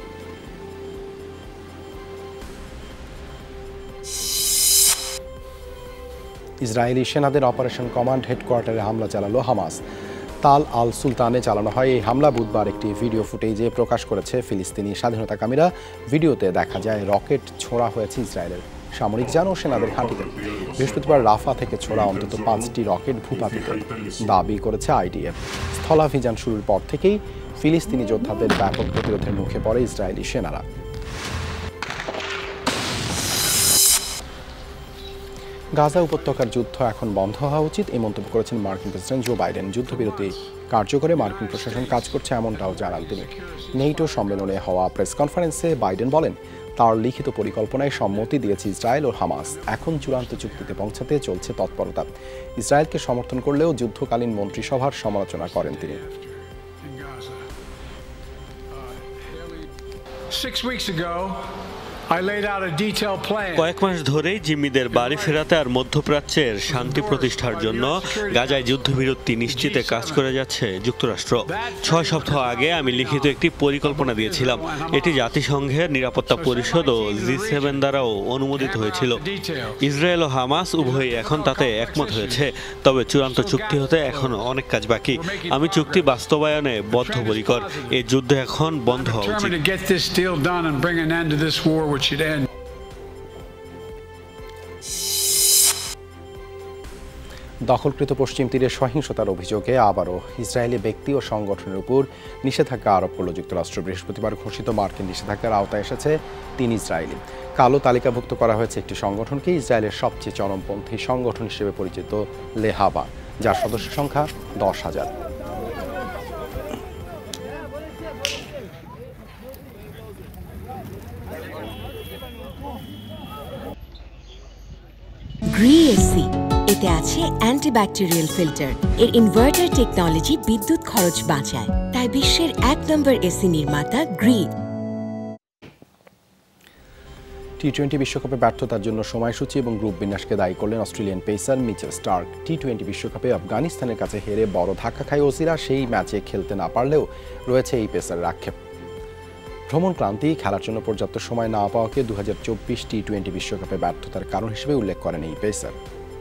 ইসরায়েলি সেনাদের অপারেশন কমান্ড হেডকোয়ার্টারে হামলা চালালো হামাস। তাল আল সুলতানে চালানো হয় এই হামলা বুধবার একটি ভিডিও ফুটেজে প্রকাশ করেছে ফিলিস্তিনি স্বাধীনতাকামীরা। ভিডিওতে দেখা যায় রকেট ছোড়া হয়েছে ইসরায়েলের সামরিক যান ও সেনাদের ঘাঁটিতে। বৃহস্পতিবার রাফা থেকে ছোড়া অন্তত পাঁচটি রকেট ভূপাতিতে দাবি করেছে আইডিএফ। স্থলাভিযান শুরুর পর থেকেই ফিলিস্তিনি যোদ্ধাদের ব্যাপক প্রতিরোধের মুখে পড়ে ইসরায়েলি সেনারা। গাজা উপত্যকার যুদ্ধ এখন বন্ধ হওয়া উচিত, এই মন্তব্য করেছেন মার্কিন প্রেসিডেন্ট জো বাইডেন। যুদ্ধবিরতি কার্যকরে মার্কিন প্রশাসন কাজ করছে, এমনটাও জানান তিনি। নেটো সম্মেলনে হওয়া প্রেস কনফারেন্সে বাইডেন বলেন, তার লিখিত পরিকল্পনায় সম্মতি দিয়েছে ইসরায়েল ও হামাস। এখন চূড়ান্ত চুক্তিতে পৌঁছাতে চলছে তৎপরতা। ইসরায়েলকে সমর্থন করলেও যুদ্ধকালীন মন্ত্রিসভার সমালোচনা করেন তিনি। Six weeks ago, কয়েক মাস ধরেই জিম্মিদের বাড়ি ফেরাতে আর মধ্যপ্রাচ্যের শান্তি প্রতিষ্ঠার জন্য গাজায় যুদ্ধবিরতি নিশ্চিতে কাজ করে যাচ্ছে যুক্তরাষ্ট্র। ছয় সপ্তাহ আগে আমি লিখিত একটি পরিকল্পনা দিয়েছিলাম। এটি জাতিসংঘের নিরাপত্তা পরিষদ ও জি সেভেন দ্বারাও অনুমোদিত হয়েছিল। ইসরায়েল ও হামাস উভয়ই এখন তাতে একমত হয়েছে, তবে চূড়ান্ত চুক্তি হতে এখনো অনেক কাজ বাকি। আমি চুক্তি বাস্তবায়নে বদ্ধপরিকর। এই যুদ্ধ এখন বন্ধ হওয়া উচিত। দখলকৃত পশ্চিম তীরে সহিংসতার অভিযোগে আবারও ইসরায়েলি ব্যক্তি ও সংগঠনের উপর নিষেধাজ্ঞা আরোপ করল যুক্তরাষ্ট্র। বৃহস্পতিবার ঘোষিত মার্কিন নিষেধাজ্ঞার আওতায় এসেছে তিন ইসরায়েলি। কালো তালিকাভুক্ত করা হয়েছে একটি সংগঠনকে, ইসরায়েলের সবচেয়ে চরমপন্থী সংগঠন হিসেবে পরিচিত লেহাবা, যার সদস্য সংখ্যা দশ হাজার। গ্রি এসি, এতে আছে অ্যান্টিব্যাকটেরিয়াল ফিল্টার। এর ইনভার্টার টেকনোলজি বিদ্যুৎ খরচ বাঁচায়, তাই বিশ্বের এক নম্বর এসি নির্মাতা গ্রি। টি টোয়েন্টি বিশ্বকাপে ব্যর্থতার জন্য সময়সূচি এবং গ্রুপ বিন্যাসকে দায়ী করলেন Australian pacer Mitchell Starc. T twenty বিশ্বকাপে আফগানিস্তানের কাছে হেরে বড় ধাক্কা খায় অজিরা। সেই ম্যাচে খেলতে না পারলেও রয়েছে এই পেসারের আক্ষেপ। ভ্রমণ ক্লান্তি, খেলার জন্য পর্যাপ্ত সময় না পাওয়াকে দু হাজার চব্বিশ টি টোয়েন্টি বিশ্বকাপে ব্যর্থতার কারণ হিসেবে উল্লেখ করেন এই পেসার।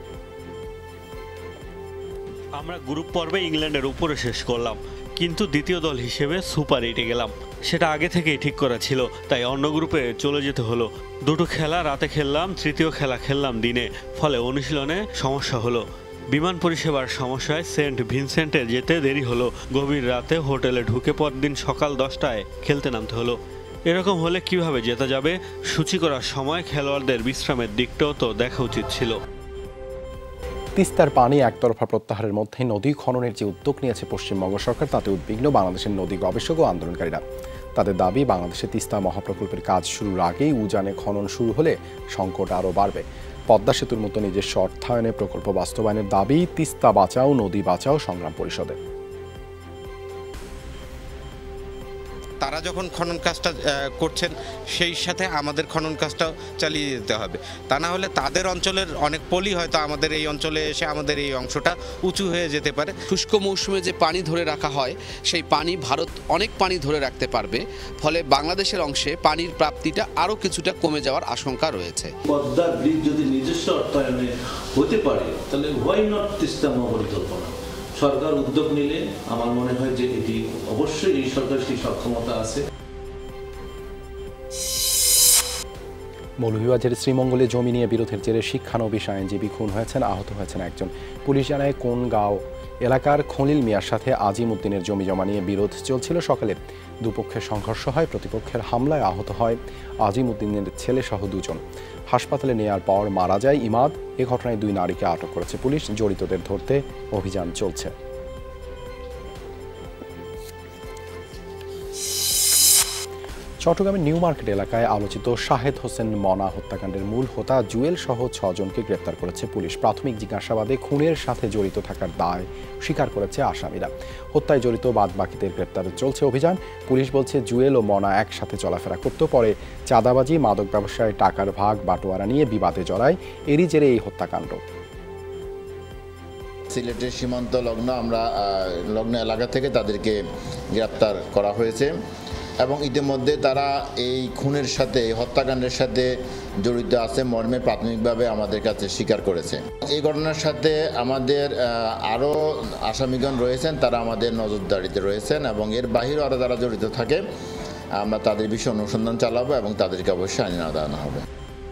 আমরা গ্রুপ পর্বে ইংল্যান্ডের উপরে শেষ করলাম, কিন্তু দ্বিতীয় দল হিসেবে সুপার এইটে গেলাম। সেটা আগে থেকেই ঠিক করা ছিল, তাই অন্য গ্রুপে চলে যেতে হলো। দুটো খেলা রাতে খেললাম, তৃতীয় খেলা খেললাম দিনে, ফলে অনুশীলনে সমস্যা হলো। বিমান পরিষেবার সমস্যায় সেন্ট ভিনসেন্টে যেতে দেরি হলো। গভীর রাতে হোটেলে ঢুকে পরদিন সকাল দশটায় খেলতে নামতে হলো। এরকম হলে কিভাবে জেতা যাবে? সূচি করার সময় খেলোয়াড়দের বিশ্রামের দিকটাও তো দেখা উচিত ছিল। তিস্তার পানি একতরফা প্রত্যাহারের মধ্যে নদী খননের যে উদ্যোগ নিয়েছে পশ্চিমবঙ্গ সরকার, তাতে উদ্বিগ্ন বাংলাদেশের নদী গবেষক ও আন্দোলনকারীরা। তাদের দাবি, বাংলাদেশে তিস্তা মহাপ্রকল্পের কাজ শুরুর আগেই উজানে খনন শুরু হলে সংকট আরও বাড়বে। পদ্মা সেতুর মতো নিজস্ব অর্থায়নে প্রকল্প বাস্তবায়নের দাবি তিস্তা বাঁচাও নদী বাঁচাও সংগ্রাম পরিষদের। তারা যখন খনন কাজটা করছেন, সেই সাথে আমাদের খনন কাজটাও চালিয়ে যেতে হবে। তা না হলে তাদের অঞ্চলের অনেক পলি হয়তো আমাদের এই অঞ্চলে এসে আমাদের এই অংশটা উঁচু হয়ে যেতে পারে। শুষ্ক মৌসুমে যে পানি ধরে রাখা হয়, সেই পানি ভারত অনেক পানি ধরে রাখতে পারবে, ফলে বাংলাদেশের অংশে পানির প্রাপ্তিটা আরও কিছুটা কমে যাওয়ার আশঙ্কা রয়েছে। পদ্মা ব্রিজ যদি নিজস্ব অর্থায়নে হতে পারে, তাহলে হোয়াই নট তিস্তা মহাপরিকল্পনা? সরকার উদ্যোগ নিলে আমার মনে হয় যে এটি অবশ্যই এই সরকারের সেই সক্ষমতা আছে। মৌলভীবাজারের শ্রীমঙ্গলে জমি নিয়ে বিরোধের জেরে শিক্ষানবিশ আইনজীবী খুন হয়েছেন, আহত হয়েছেন একজন। পুলিশ জানায় কোনগাঁও এলাকার খলিল মিয়ার সাথে আজিম উদ্দিনের জমি জমা নিয়ে বিরোধ চলছিল। সকালে দুপক্ষের সংঘর্ষ হয়, প্রতিপক্ষের হামলায় আহত হয় আজিম উদ্দিনের ছেলে সহ দুজন। হাসপাতালে নেওয়ার পর মারা যায় ইমাদ। এ ঘটনায় দুই নারীকে আটক করেছে পুলিশ। জড়িতদের ধরতে অভিযান চলছে। চট্টগ্রামের নিউ মার্কেট এলাকায় আলোচিত শাহেদ হোসেন মনা হত্যাকাণ্ডের মূল হোতা জুয়েল সহ ছজনকে গ্রেপ্তার করেছে পুলিশ। প্রাথমিক জিজ্ঞাসাবাদে খুনের সাথে জড়িত থাকার দায় স্বীকার করেছে আসামিরা। হত্যায় জড়িত বাদ বাকিদের গ্রেপ্তারে চলছে অভিযান। পুলিশ বলছে জুয়েল ও মনা একসাথে চলাফেরা করত, পরে চাঁদাবাজি, মাদক ব্যবসায় টাকার ভাগ বাটোয়ারা নিয়ে বিবাদে জড়ায়। এরই জেরে এই হত্যাকাণ্ড। সিলেটের সীমান্ত লগ্ন আমরা লগ্ন এলাকা থেকে তাদেরকে গ্রেপ্তার করা হয়েছে এবং ইতিমধ্যে তারা এই খুনের সাথে, হত্যাকাণ্ডের সাথে জড়িত আছে মর্মে প্রাথমিকভাবে আমাদের কাছে স্বীকার করেছে। এই ঘটনার সাথে আমাদের আরও আসামিগণ রয়েছেন, তারা আমাদের নজরদারিতে রয়েছেন এবং এর বাহিরেও আরও যারা জড়িত থাকে আমরা তাদের বিষয়ে অনুসন্ধান চালাবো এবং তাদেরকে অবশ্যই আইনে আদালতে হবে।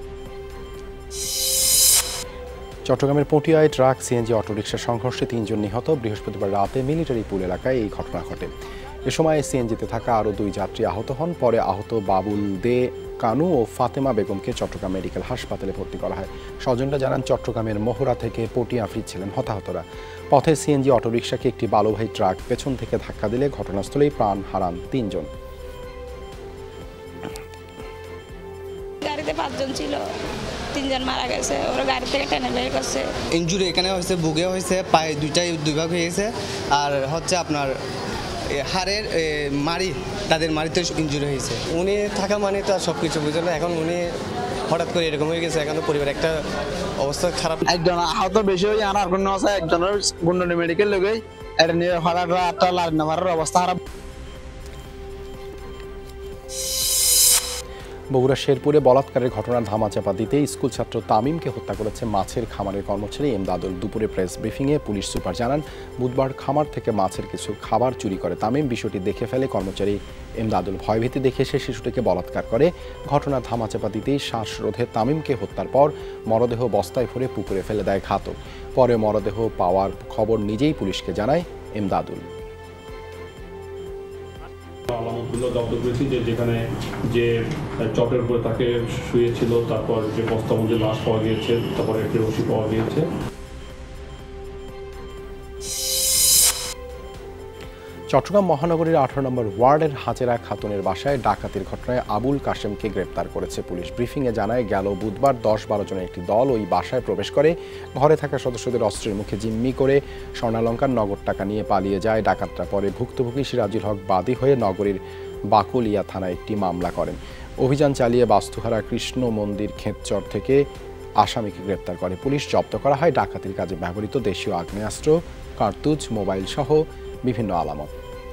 চট্টগ্রামের পটিয়ায় ট্রাক সিএনজি অটোরিকশা সংঘর্ষে তিনজন নিহত। বৃহস্পতিবার রাতে মিলিটারি পুল এলাকায় এই ঘটনা ঘটে। এ সময় সিএনজিতে থাকা আরও দুই যাত্রী আহত হন। পরে আহত বাবুল দে কানু ও ফাতেমা বেগমকে চট্টগ্রাম মেডিকেল হাসপাতালে ভর্তি করা হয়। স্বজনরা জানান, চট্টগ্রামের মহুরা থেকে পটিয়া ফিরছিলেন হতাহতরা। পথে সিএনজি অটোরিকশাকে একটি বালুবাহী ট্রাক পেছন থেকে ধাক্কা দিলে ঘটনাস্থলেই প্রাণ হারান তিনজন। গাড়িতে পাঁচজন ছিল, তিনজন মারা গেছে, ওরা গাড়ি থেকে টেনে বের করছে। ইনজুরি এখানে হয়েছে, বুকে হয়েছে, পায়ে দুইটাই দুই ভাগ হয়ে গেছে। আর হচ্ছে আপনার হাড়ের মারি তাদের মারিতে ইনজুরি হয়েছে। উনি থাকা মানে তো সব কিছু বুঝে না, এখন উনি হঠাৎ করে এরকম হয়ে গেছে, এখন পরিবার একটা অবস্থা খারাপ। একজন আহত বেশি হয়ে আনার কোনো আছে, একজনের গুন্ডনি মেডিকেল লোকে এটা নিয়ে হঠাৎ একটা লাইন নামার অবস্থা খারাপ। বগুড়া শেরপুরে বলাৎকারের ঘটনার ধামাচাপা দিতে স্কুল ছাত্র তামিমকে হত্যা করেছে মাছের খামারের কর্মচারী এমদাদুল। দুপুরে প্রেস ব্রিফিংয়ে পুলিশ সুপার জানান, বুধবার খামার থেকে মাছের কিছু খাবার চুরি করে তামিম। বিষয়টি দেখে ফেলে কর্মচারী এমদাদুল। ভয়ভীতি দেখে সে শিশুটিকে বলাৎকার করে। ঘটনার ধামাচাপা দিতেই শ্বাসরোধে তামিমকে হত্যার পর মরদেহ বস্তায় ভরে পুকুরে ফেলে দেয় ঘাতক। পরে মরদেহ পাওয়ার খবর নিজেই পুলিশকে জানায় এমদাদুল। আলামতগুলো জব্দ করেছি, যে যেখানে যে চটের উপরে তাকে শুয়েছিল, তারপর যে বস্তার মধ্যে লাশ পাওয়া গিয়েছে, তারপরে একটি রশি পাওয়া গিয়েছে। চট্টগ্রাম মহানগরীর আঠারো নম্বর ওয়ার্ডের হাজেরা খাতুনের বাসায় ডাকাতির ঘটনায় আবুল কাশেমকে গ্রেপ্তার করেছে পুলিশ। ব্রিফিংয়ে জানায়, গেল বুধবার দশ বারো জনের একটি দল ওই বাসায় প্রবেশ করে ঘরে থাকা সদস্যদের অস্ত্রের মুখে জিম্মি করে স্বর্ণালঙ্কার নগদ টাকা নিয়ে পালিয়ে যায় ডাকাতরা। পরে ভুক্তভোগী সিরাজুল হক বাদী হয়ে নগরীর বাকুলিয়া থানায় একটি মামলা করেন। অভিযান চালিয়ে বাস্তুহারা কৃষ্ণ মন্দির খেতচর থেকে আসামিকে গ্রেপ্তার করে পুলিশ। জব্দ করা হয় ডাকাতির কাজে ব্যবহৃত দেশীয় আগ্নেয়াস্ত্র, কার্তুজ, মোবাইল সহ বিভিন্ন আলামত।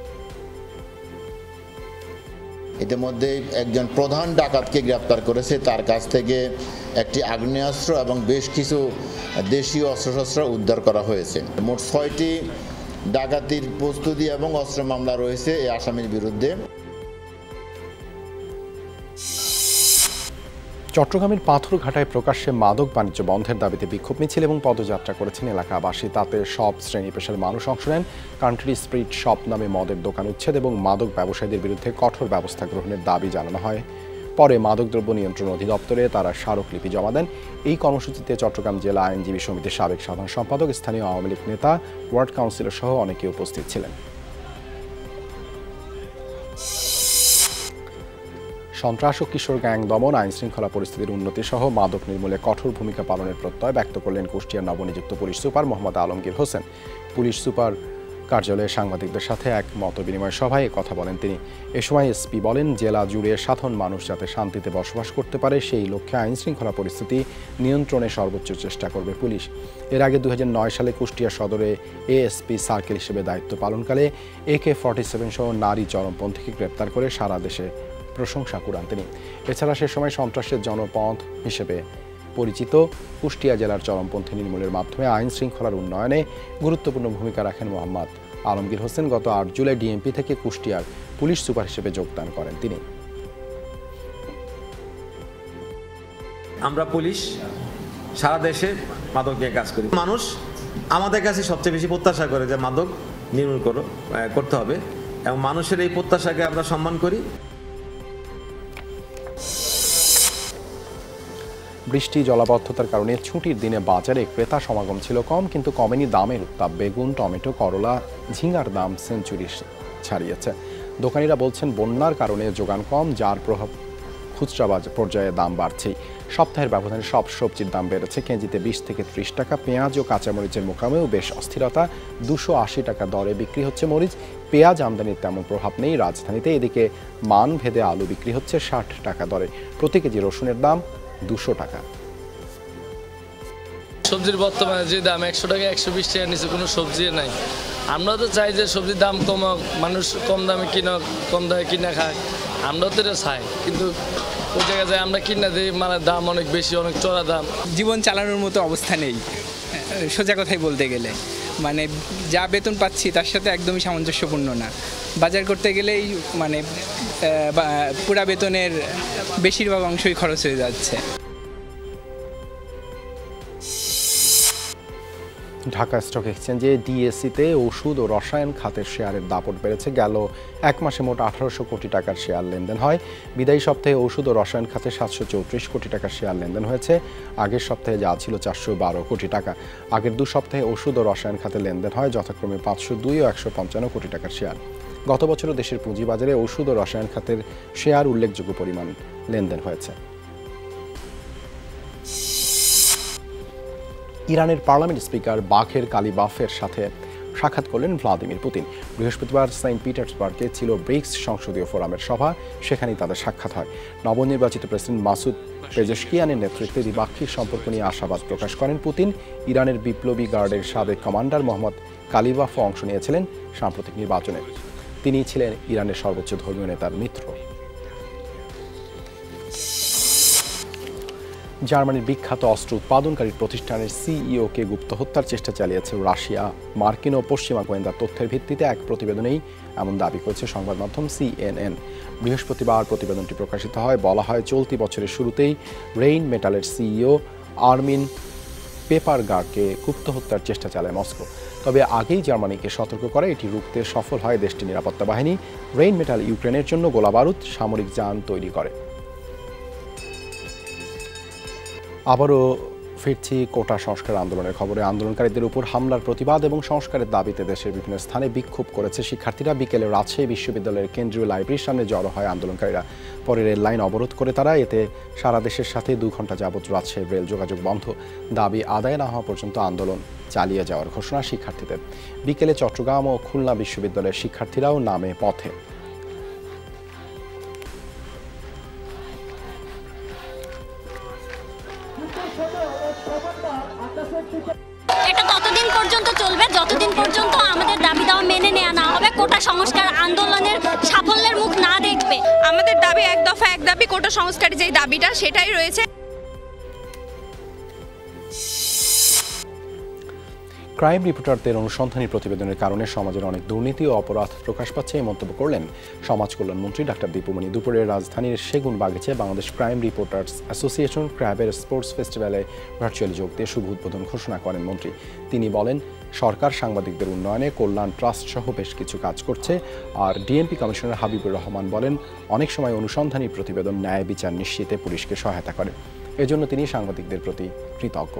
ইতিমধ্যে একজন প্রধান ডাকাতকে গ্রেপ্তার করেছে, তার কাছ থেকে একটি আগ্নেয়াস্ত্র এবং বেশ কিছু দেশীয় অস্ত্রশস্ত্র উদ্ধার করা হয়েছে। মোট ছয়টি ডাকাতির প্রস্তুতি এবং অস্ত্র মামলা রয়েছে এই আসামির বিরুদ্ধে। চট্টগ্রামের পাথরঘাটায় প্রকাশ্যে মাদক বাণিজ্য বন্ধের দাবিতে বিক্ষোভ মিছিল এবং পদযাত্রা করেছেন এলাকাবাসী। তাতে সব শ্রেণী পেশার মানুষ অংশ নেন। কান্ট্রি স্পিরিট শপ নামে মদের দোকান উচ্ছেদ এবং মাদক ব্যবসায়ীদের বিরুদ্ধে কঠোর ব্যবস্থা গ্রহণের দাবি জানানো হয়। পরে মাদকদ্রব্য নিয়ন্ত্রণ অধিদপ্তরে তারা স্মারকলিপি জমা দেন। এই কর্মসূচিতে চট্টগ্রাম জেলা আইনজীবী সমিতির সাবেক সাধারণ সম্পাদক, স্থানীয় আওয়ামী লীগ নেতা, ওয়ার্ড কাউন্সিলর সহ অনেকে উপস্থিত ছিলেন। সন্ত্রাস ও কিশোর গ্যাং দমন, আইন শৃঙ্খলা পরিস্থিতির উন্নতি সহ মাদক নির্মূলে কঠোর ভূমিকা পালনের প্রত্যয় ব্যক্ত করলেন কুষ্টিয়ার নবনিযুক্ত police super Mohammad Alamgir Hossain. Police super কার্যালয়ে সাংবাদিকদের সাথে এক মত বিনিময় সভায় কথা বলেন তিনি। এ সময় এসপি বলেন, জেলা জুড়ে সাধারণ মানুষ যাতে শান্তিতে বসবাস করতে পারে সেই লক্ষ্যে আইন শৃঙ্খলা পরিস্থিতি নিয়ন্ত্রণে সর্বোচ্চ চেষ্টা করবে পুলিশ। এর আগে দুই হাজার নয় সালে কুষ্টিয়া সদরে এএসপি সার্কেল হিসেবে দায়িত্ব পালনকালে এ কে ফর্টি সেভেন সহ নারী চরমপন্থীকে গ্রেপ্তার করে সারা দেশে প্রশংসা কুড়ান তিনি। এছাড়া সে সময় সন্ত্রাসের জনপথ হিসেবে পরিচিত কুষ্টিয়া জেলার চরমপন্থী নির্মূলের মাধ্যমে আইন শৃঙ্খলার উন্নয়নে গুরুত্বপূর্ণ ভূমিকা রাখেন মোহাম্মদ আলমগীর হোসেন। গত আট জুলাই ডিএমপি থেকে কুষ্টিয়ার পুলিশ সুপার হিসেবে যোগদান করেন তিনি। আমরা পুলিশ সারা দেশে মাদক নিয়ে কাজ করি। মানুষ আমাদের কাছে সবচেয়ে বেশি প্রত্যাশা করে যে মাদক নির্মূল করো করতে হবে, এবং মানুষের এই প্রত্যাশাকে আমরা সম্মান করি। বৃষ্টি জলাবদ্ধতার কারণে ছুটির দিনে বাজারে ক্রেতা সমাগম ছিল কম, কিন্তু কমেনি দামের উত্তাপ। বেগুন, টমেটো, করলা, ঝিঙ্গার দাম সেঞ্চুরি ছাড়িয়েছে। দোকানিরা বলছেন, বন্যার কারণে যোগান কম, যার প্রভাব খুচরা পর্যায়ে দাম বাড়ছেই। সপ্তাহের ব্যবধানে সব সবজির দাম বেড়েছে কেজিতে বিশ থেকে ত্রিশ টাকা। পেঁয়াজ ও কাঁচামরিচের মোকামেও বেশ অস্থিরতা। দুশো আশি টাকা দরে বিক্রি হচ্ছে মরিচ। পেঁয়াজ আমদানির তেমন প্রভাব নেই রাজধানীতে। এদিকে মান ভেদে আলু বিক্রি হচ্ছে ষাট টাকা দরে। প্রতি কেজি রসুনের দাম দুশো টাকা। সবজির বর্তমানে যে দাম একশো টাকা একশো বিশ টাকা নিচে কোনো সবজি নাই। আমরা তো চাই যে সবজির দাম কমাক, মানুষ কম দামে কিনক, কম দামে কিনা খায়, আমরা তো এটা চাই। কিন্তু ওই জায়গায় যায় আমরা কিনা দিই, মানে দাম অনেক বেশি, অনেক চড়া দাম। জীবন চালানোর মতো অবস্থা নেই সোজা কথাই বলতে গেলে। মানে যা বেতন পাচ্ছি তার সাথে একদমই সামঞ্জস্যপূর্ণ না। বাজার করতে গেলেই মানে পুরা বেতনের বেশিরভাগ অংশই খরচ হয়ে যাচ্ছে। ঢাকা স্টক এক্সচেঞ্জে ডিএসসিতে ওষুধ ও রসায়ন খাতের শেয়ারের দাপট বেড়েছে। গেল এক মাসে মোট আঠারোশো কোটি টাকার শেয়ার লেনদেন হয়। বিদায়ী সপ্তাহে ওষুধ ও রসায়ন খাতে সাতশো চৌত্রিশ কোটি টাকার শেয়ার লেনদেন হয়েছে। আগের সপ্তাহে যা ছিল চারশো বারো কোটি টাকা। আগের দু সপ্তাহে ওষুধ ও রসায়ন খাতে লেনদেন হয় যথাক্রমে পাঁচশো দুই ও একশো পঞ্চান্ন কোটি টাকার শেয়ার। গত বছরও দেশের পুঁজিবাজারে ওষুধ ও রসায়ন খাতের শেয়ার উল্লেখযোগ্য পরিমাণ লেনদেন হয়েছে। ইরানের পার্লামেন্ট স্পিকার বাখের কালিবাফের সাথে সাক্ষাৎ করলেন ভ্লাদিমির পুতিন। বৃহস্পতিবার সেন্ট পিটার্সবার্গে ছিল ব্রিক্স সংসদীয় ফোরামের সভা, সেখানেই তাদের সাক্ষাৎ হয়। নবনির্বাচিত প্রেসিডেন্ট মাসুদ পেজেশকিয়ানের নেতৃত্বে দ্বিপাক্ষিক সম্পর্ক নিয়ে আশাবাদ প্রকাশ করেন পুতিন। ইরানের বিপ্লবী গার্ডের সাবেক কমান্ডার মোহাম্মদ কালিবাফও অংশ নিয়েছিলেন সাম্প্রতিক নির্বাচনে। তিনি ছিলেন ইরানের সর্বোচ্চ ধর্মীয় নেতার মিত্র। জার্মানির বিখ্যাত অস্ত্র উৎপাদনকারী প্রতিষ্ঠানের সিইওকে গুপ্ত হত্যার চেষ্টা চালিয়েছে রাশিয়া। মার্কিন ও পশ্চিমা গোয়েন্দা তথ্যের ভিত্তিতে এক প্রতিবেদনেই এমন দাবি করেছে সংবাদ মাধ্যম সিএনএন। বৃহস্পতিবার প্রতিবেদনটি প্রকাশিত হয়। বলা হয়, চলতি বছরের শুরুতেই রেইন মেটালের সিইও আর্মিন পেপারগারকে গুপ্ত হত্যার চেষ্টা চালায় মস্কো। তবে আগেই জার্মানিকে সতর্ক করে এটি রুখতে সফল হয় দেশটির নিরাপত্তা বাহিনী। রেইন মেটাল ইউক্রেনের জন্য গোলাবারুদ, সামরিক যান তৈরি করে। আবারও ফিরছি কোটা সংস্কার আন্দোলনের খবরে। আন্দোলনকারীদের উপর হামলার প্রতিবাদ এবং সংস্কারের দাবিতে দেশের বিভিন্ন স্থানে বিক্ষোভ করেছে শিক্ষার্থীরা। বিকেলে রাজশাহী বিশ্ববিদ্যালয়ের কেন্দ্রীয় লাইব্রেরির সামনে জড়ো হয় আন্দোলনকারীরা। পরে রেল লাইন অবরোধ করে তারা। এতে সারা দেশের সাথে দু ঘন্টা যাবৎ রাজশাহীর রেল যোগাযোগ বন্ধ। দাবি আদায় না হওয়া পর্যন্ত আন্দোলন চালিয়ে যাওয়ার ঘোষণা শিক্ষার্থীদের। বিকেলে চট্টগ্রাম ও খুলনা বিশ্ববিদ্যালয়ের শিক্ষার্থীরাও নামে পথে। এটা ততদিন পর্যন্ত চলবে যতদিন পর্যন্ত আমাদের দাবি দাওয়া মেনে নেওয়া না হবে, কোটা সংস্কার আন্দোলনের সাফল্যের মুখ না দেখবে। আমাদের দাবি এক দফা এক দাবি, কোটা সংস্কারের যে দাবিটা সেটাই রয়েছে। ক্রাইম রিপোর্টারদের অনুসন্ধানী প্রতিবেদনের কারণে সমাজের অনেক দুর্নীতি ও অপরাধ প্রকাশ পাচ্ছে, এই মন্তব্য করলেন সমাজ কল্যাণমন্ত্রী ডাক্তার দীপুমণি। দুপুরে রাজধানীর সেগুন বাগিচে বাংলাদেশ ক্রাইম রিপোর্টার্স অ্যাসোসিয়েশন ক্র্যাবের স্পোর্টস ফেস্টিভ্যালে ভার্চুয়ালি যোগ দিয়ে শুভ উদ্বোধন ঘোষণা করেন মন্ত্রী। তিনি বলেন, সরকার সাংবাদিকদের উন্নয়নে কল্যাণ ট্রাস্ট সহ বেশ কিছু কাজ করছে। আর ডিএমপি কমিশনার হাবিবুর রহমান বলেন, অনেক সময় অনুসন্ধানী প্রতিবেদন ন্যায় বিচার নিশ্চিতে পুলিশকে সহায়তা করে। এজন্য তিনি সাংবাদিকদের প্রতি কৃতজ্ঞ।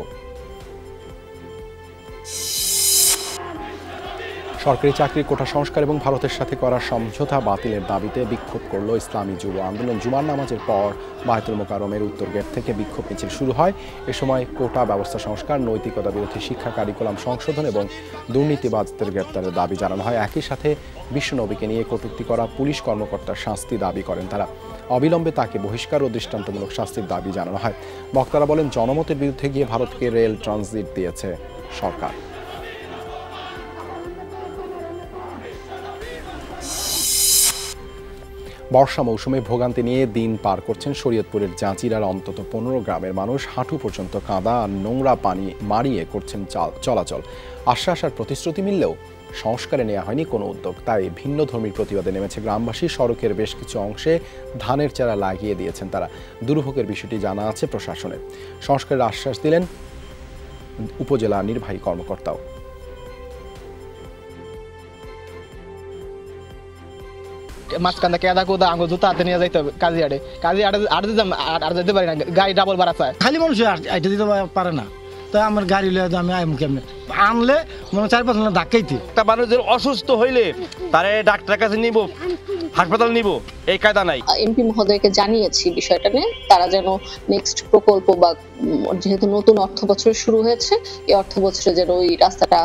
সরকারি চাকরির কোটা সংস্কার এবং ভারতের সাথে করা সমঝোতা বাতিলের দাবিতে বিক্ষোভ করল ইসলামী যুব আন্দোলন। জুমার নামাজের পর বায়তুল মোকাররমের উত্তর গেট থেকে বিক্ষোভ মিছিল শুরু হয়। এ সময় কোটা ব্যবস্থা সংস্কার, নৈতিকতা বিরোধী শিক্ষা কারিকুলাম সংশোধন এবং দুর্নীতিবাজদের গ্রেপ্তারের দাবি জানানো হয়। একই সাথে বিশ্বনবীকে নিয়ে কটূক্তি করা পুলিশ কর্মকর্তার শাস্তি দাবি করেন তারা। অবিলম্বে তাকে বহিষ্কার ও দৃষ্টান্তমূলক শাস্তির দাবি জানানো হয়। বক্তারা বলেন, জনমতের বিরুদ্ধে গিয়ে ভারতকে রেল ট্রানজিট দিয়েছে সরকার। বর্ষা মৌসুমে ভোগান্তি নিয়ে দিন পার করছেন শরীয়তপুরের জাঁচিরার অন্তত পনেরো গ্রামের মানুষ। হাঁটু পর্যন্ত কাদা আর নোংরা পানি মারিয়ে করছেন চলাচল। আশ্বাস আর প্রতিশ্রুতি মিললেও সংস্কারে নেওয়া হয়নি কোনো উদ্যোগ। তাই ভিন্ন ধর্মীর প্রতিবাদে নেমেছে গ্রামবাসী। সড়কের বেশ কিছু অংশে ধানের চারা লাগিয়ে দিয়েছেন তারা। দুর্ভোগের বিষয়টি জানা আছে প্রশাসনের। সংস্কারের আশ্বাস দিলেন উপজেলা নির্বাহী কর্মকর্তাও। মাঝখানে কেদা কোদা আঙুল জুতা হাতে নিয়ে যাইতে হবে কাজী আড়ে কাজী আড়ে আড়ে আর যেতে পারি না, গাড়ি ডাবল ভাড়া চায়। খালি মানুষ আইতে দিতে পারে না, তাই আমার গাড়ি লিয়ে আমি আইম কেমনে আনলে মনে চার পাঁচ ধাক্কাইতে। একটা মানুষের অসুস্থ হইলে তারে ডাক্তারের কাছে নিব, হাসপাতাল নিব, এই কায়দা নাই। এমপি মহোদয়কে জানিয়েছি বিষয়টা নিয়ে, তারা যেন নেক্সট প্রকল্প বা যেহেতু নতুন অর্থ বছর শুরু হয়েছে, এই অর্থ বছরে যেন ওই রাস্তাটা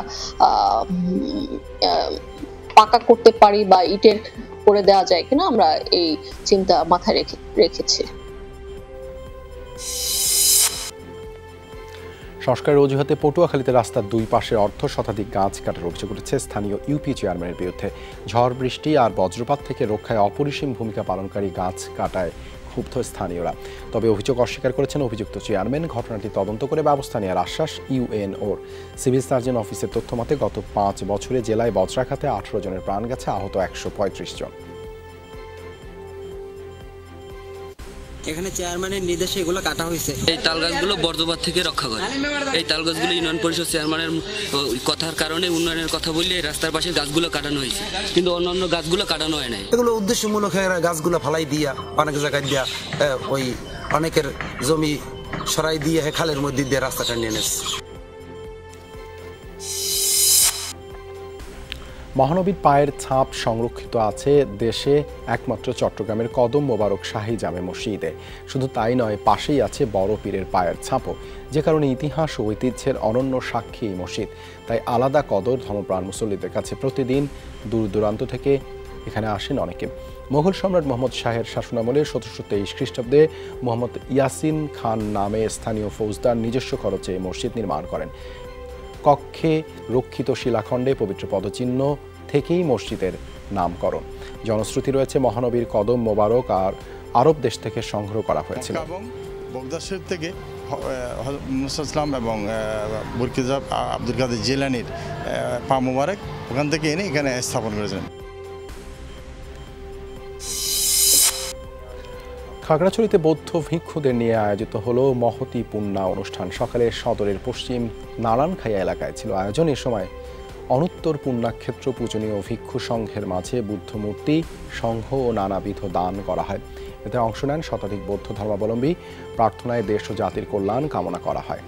পাকা করতে পারি বা ইটের করে দেওয়া যায় কিনা, আমরা এই চিন্তা মাথায় রেখে রেখেছি। সংস্কারের অজুহাতে পটুয়াখালীতে রাস্তার দুই পাশে অর্ধ শতাধিক গাছ কাটার অভিযোগ উঠেছে স্থানীয় ইউপি চেয়ারম্যানের বিরুদ্ধে। ঝড় বৃষ্টি আর বজ্রপাত থেকে রক্ষায় অপরিসীম ভূমিকা পালনকারী গাছ কাটায় ক্ষুব্ধ স্থানীয়রা। তবে অভিযোগ অস্বীকার করেছেন অভিযুক্ত চেয়ারম্যান। ঘটনাটি তদন্ত করে ব্যবস্থা নেওয়ার আশ্বাস ইউএনওর। সিভিল সার্জন অফিসের তথ্য মতে গত পাঁচ বছরে জেলায় বজ্রাঘাতে আঠারো জনের প্রাণ গেছে, আহত একশো পঁয়ত্রিশ জন। এখানে চেয়ারম্যানের নির্দেশে এগুলো কাটা হয়েছে। এই তাল গাছগুলো বজ্রপাত থেকে রক্ষা করে। এই তাল গাছগুলো ইউনিয়ন পরিষদ চেয়ারম্যানের কথার কারণে উন্নয়নের কথা বললে রাস্তার পাশে গাছগুলো কাটানো হয়েছে, কিন্তু অন্যান্য গাছগুলো কাটানো হয় নাই। এগুলো উদ্দেশ্যমূলক গাছগুলো ফালাই দিয়া অনেক জায়গায় দিয়া ওই অনেকের জমি সরাই দিয়ে খালের মধ্যে দিয়ে রাস্তাটা নিয়ে নেছে। মহানবীর পায়ের ছাপ সংরক্ষিত আছে দেশে একমাত্র চট্টগ্রামের কদম মোবারক শাহী জামে মসজিদে। শুধু তাই নয়, পাশেই আছে বড় পীরের পায়ের ছাপও, যে কারণে ইতিহাস ও ঐতিহ্যের অনন্য সাক্ষী এই মসজিদ। তাই আলাদা কদর ধর্মপ্রাণ মুসল্লিদের কাছে। প্রতিদিন দূর দূরান্ত থেকে এখানে আসেন অনেকে। মোগল সম্রাট মোহাম্মদ শাহের শাসনামলে সতেরোশো তেইশ খ্রিস্টাব্দে মোহাম্মদ ইয়াসিন খান নামে স্থানীয় ফৌজদার নিজস্ব খরচে মসজিদ নির্মাণ করেন। কক্ষে রক্ষিত শিলাখণ্ডে পবিত্র পদচিহ্ন থেকেই মসজিদের নামকরণ। জনশ্রুতি রয়েছে মহানবীর কদম মোবারক আর আরব দেশ থেকে সংগ্রহ করা হয়েছিল। বগদাদ শরীফ থেকে মুসাইলাম এবং বুরকিজাব আব্দুল কাদের জিলানির পা মোবারক ওখান থেকে এনে এখানে স্থাপন করেছেন। খাগড়াছড়িতে বৌদ্ধ ভিক্ষুদের নিয়ে আয়োজিত হলো মহতী পুণ্যা অনুষ্ঠান। সকালে সদরের পশ্চিম নারায়ণখাইয়া এলাকায় ছিল আয়োজন। এ সময় অনুত্তর পুণ্যাক্ষেত্র পূজনীয় ভিক্ষু সংঘের মাঝে বুদ্ধ মূর্তি, সংঘ ও নানাবিধ দান করা হয়। এতে অংশ নেন শতাধিক বৌদ্ধ ধর্মাবলম্বী। প্রার্থনায় দেশ ও জাতির কল্যাণ কামনা করা হয়।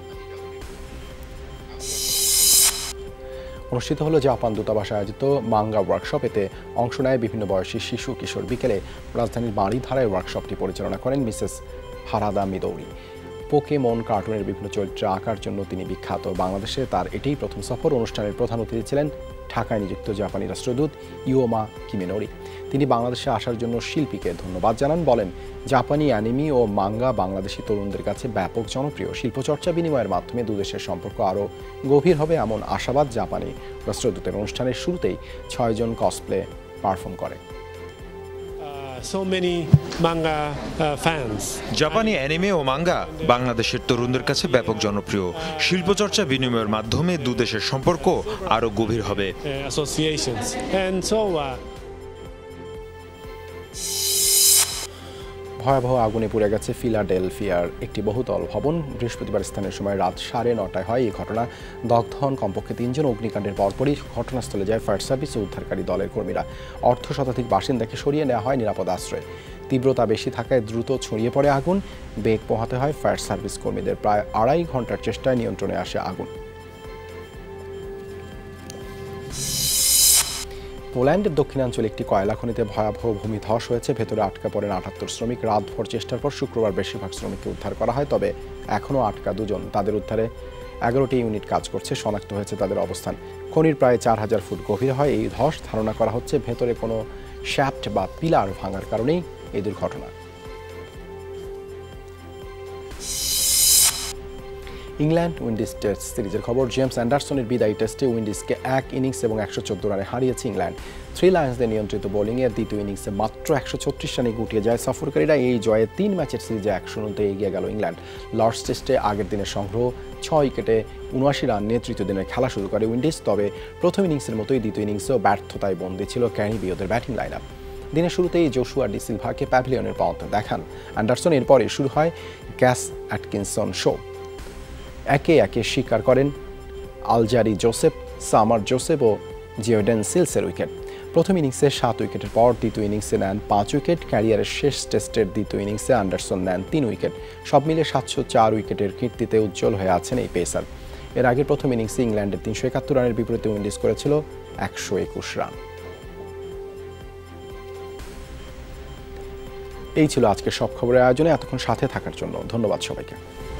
অনুষ্ঠিত হলো জাপান দূতাবাসে আয়োজিত মাঙ্গা ওয়ার্কশপ। এতে অংশ নেয় বিভিন্ন বয়সী শিশু কিশোর। বিকেলে রাজধানীর বাড়িধারায় ওয়ার্কশপটি পরিচালনা করেন মিসেস হারাদা মিদৌরি। পোকেমন কার্টুনের বিভিন্ন চরিত্রে আঁকার জন্য তিনি বিখ্যাত। বাংলাদেশে তার এটাই প্রথম সফর। অনুষ্ঠানের প্রধান অতিথি ছিলেন ঢাকায় নিযুক্ত জাপানি রাষ্ট্রদূত ইয়োমা কিমেনোরি। তিনি বাংলাদেশে আসার জন্য শিল্পীকে ধন্যবাদ জানান। বলেন, জাপানি অ্যানিমি ও মাঙ্গা বাংলাদেশি তরুণদের কাছে ব্যাপক জনপ্রিয়। শিল্পচর্চা বিনিময়ের মাধ্যমে দুদেশের সম্পর্ক আরও গভীর হবে এমন আশাবাদ জাপানি রাষ্ট্রদূতের। অনুষ্ঠানের শুরুতেই ছয়জন কসপ্লে পারফর্ম করে। So many manga uh, fans. জাপানি অ্যানিমে ও মাঙ্গা বাংলাদেশের তরুণদের কাছে ব্যাপক জনপ্রিয়। শিল্পচর্চা বিনিময়ের মাধ্যমে দুদেশের সম্পর্ক আরও গভীর হবে। Associations and so uh, ভয়াবহ আগুনে পুড়ে গেছে ফিলাডেলফিয়ার একটি বহুতল ভবন। বৃহস্পতিবার স্থানীয় সময় রাত সাড়ে নটায় হয় এই ঘটনা। দগ্ধ হন কমপক্ষে তিনজন। অগ্নিকাণ্ডের পরপরই ঘটনাস্থলে যায় ফায়ার সার্ভিস ও উদ্ধারকারী দলের কর্মীরা। অর্ধ শতাধিক বাসিন্দাকে সরিয়ে নেওয়া হয় নিরাপদ আশ্রয়ে। তীব্রতা বেশি থাকায় দ্রুত ছড়িয়ে পড়ে আগুন। বেগ পোহাতে হয় ফায়ার সার্ভিস কর্মীদের। প্রায় আড়াই ঘন্টার চেষ্টায় নিয়ন্ত্রণে আসে আগুন। পোল্যান্ডের দক্ষিণাঞ্চলে একটি কয়লা খনিতে ভয়াবহ ভূমিধস হয়েছে। ভেতরে আটকা পড়েন আটাত্তর শ্রমিক। রাতভর চেষ্টার পর শুক্রবার বেশিরভাগ শ্রমিককে উদ্ধার করা হয়। তবে এখনও আটকা দুজন। তাদের উদ্ধারে এগারোটি ইউনিট কাজ করছে। শনাক্ত হয়েছে তাদের অবস্থান। খনির প্রায় চার হাজার ফুট গভীর হয় এই ধস। ধারণা করা হচ্ছে ভেতরে কোনো শ্যাফট বা পিলার ভাঙার কারণেই এই দুর্ঘটনা। ইংল্যান্ড উইন্ডিজ টেস্ট সিরিজের খবর। জেমস অ্যান্ডারসনের বিদায়ী টেস্টে উইন্ডিজকে এক ইনিংস এবং একশো চোদ্দ রানে হারিয়েছে ইংল্যান্ড। থ্রি লায়ন্সদের নিয়ন্ত্রিত বোলিংয়ে দ্বিতীয় ইনিংসে মাত্র একশো ছত্রিশ রানে গুটিয়ে যায় সফরকারীরা। এই জয়ে তিন ম্যাচের সিরিজে এক শূন্যতে এগিয়ে গেল ইংল্যান্ড। লর্ডস টেস্টে আগের দিনের সংগ্রহ ছয় উইকেটে উনআশি রান নিয়ে তৃতীয় দিনের খেলা শুরু করে উইন্ডিজ। তবে প্রথম ইনিংসের মতোই দ্বিতীয় ইনিংসেও ব্যর্থতায় বন্দী ছিল ক্যারিবীয়দের ব্যাটিং লাইন আপ। দিনের শুরুতেই জোশুয়া ডি সিলভাকে প্যাভিলিয়নের পথ দেখান অ্যান্ডারসন। এরপরে শুরু হয় গ্যাস অ্যাটকিনসন শো। একে একে স্বীকার করেন আলজারি জোসেফ, সামার জোসেফ ও জিওডেন সিলসের উইকেট। প্রথম ইনিংসে সাত উইকেটের পর দ্বিতীয় ইনিংসে নেন পাঁচ উইকেট। ক্যারিয়ারের শেষ টেস্টের দ্বিতীয় ইনিংসে অ্যান্ডারসন নেন তিন উইকেট। সব মিলে সাতশো চার উইকেটের কীর্তিতে উজ্জ্বল হয়ে আছেন এই পেসার। এর আগে প্রথম ইনিংসে ইংল্যান্ডের তিনশো একাত্তর রানের বিপরীতে উইন্ডিজ করেছিল একশো একুশ রান। এই ছিল আজকের সব খবরের আয়োজনে। এতক্ষণ সাথে থাকার জন্য ধন্যবাদ সবাইকে।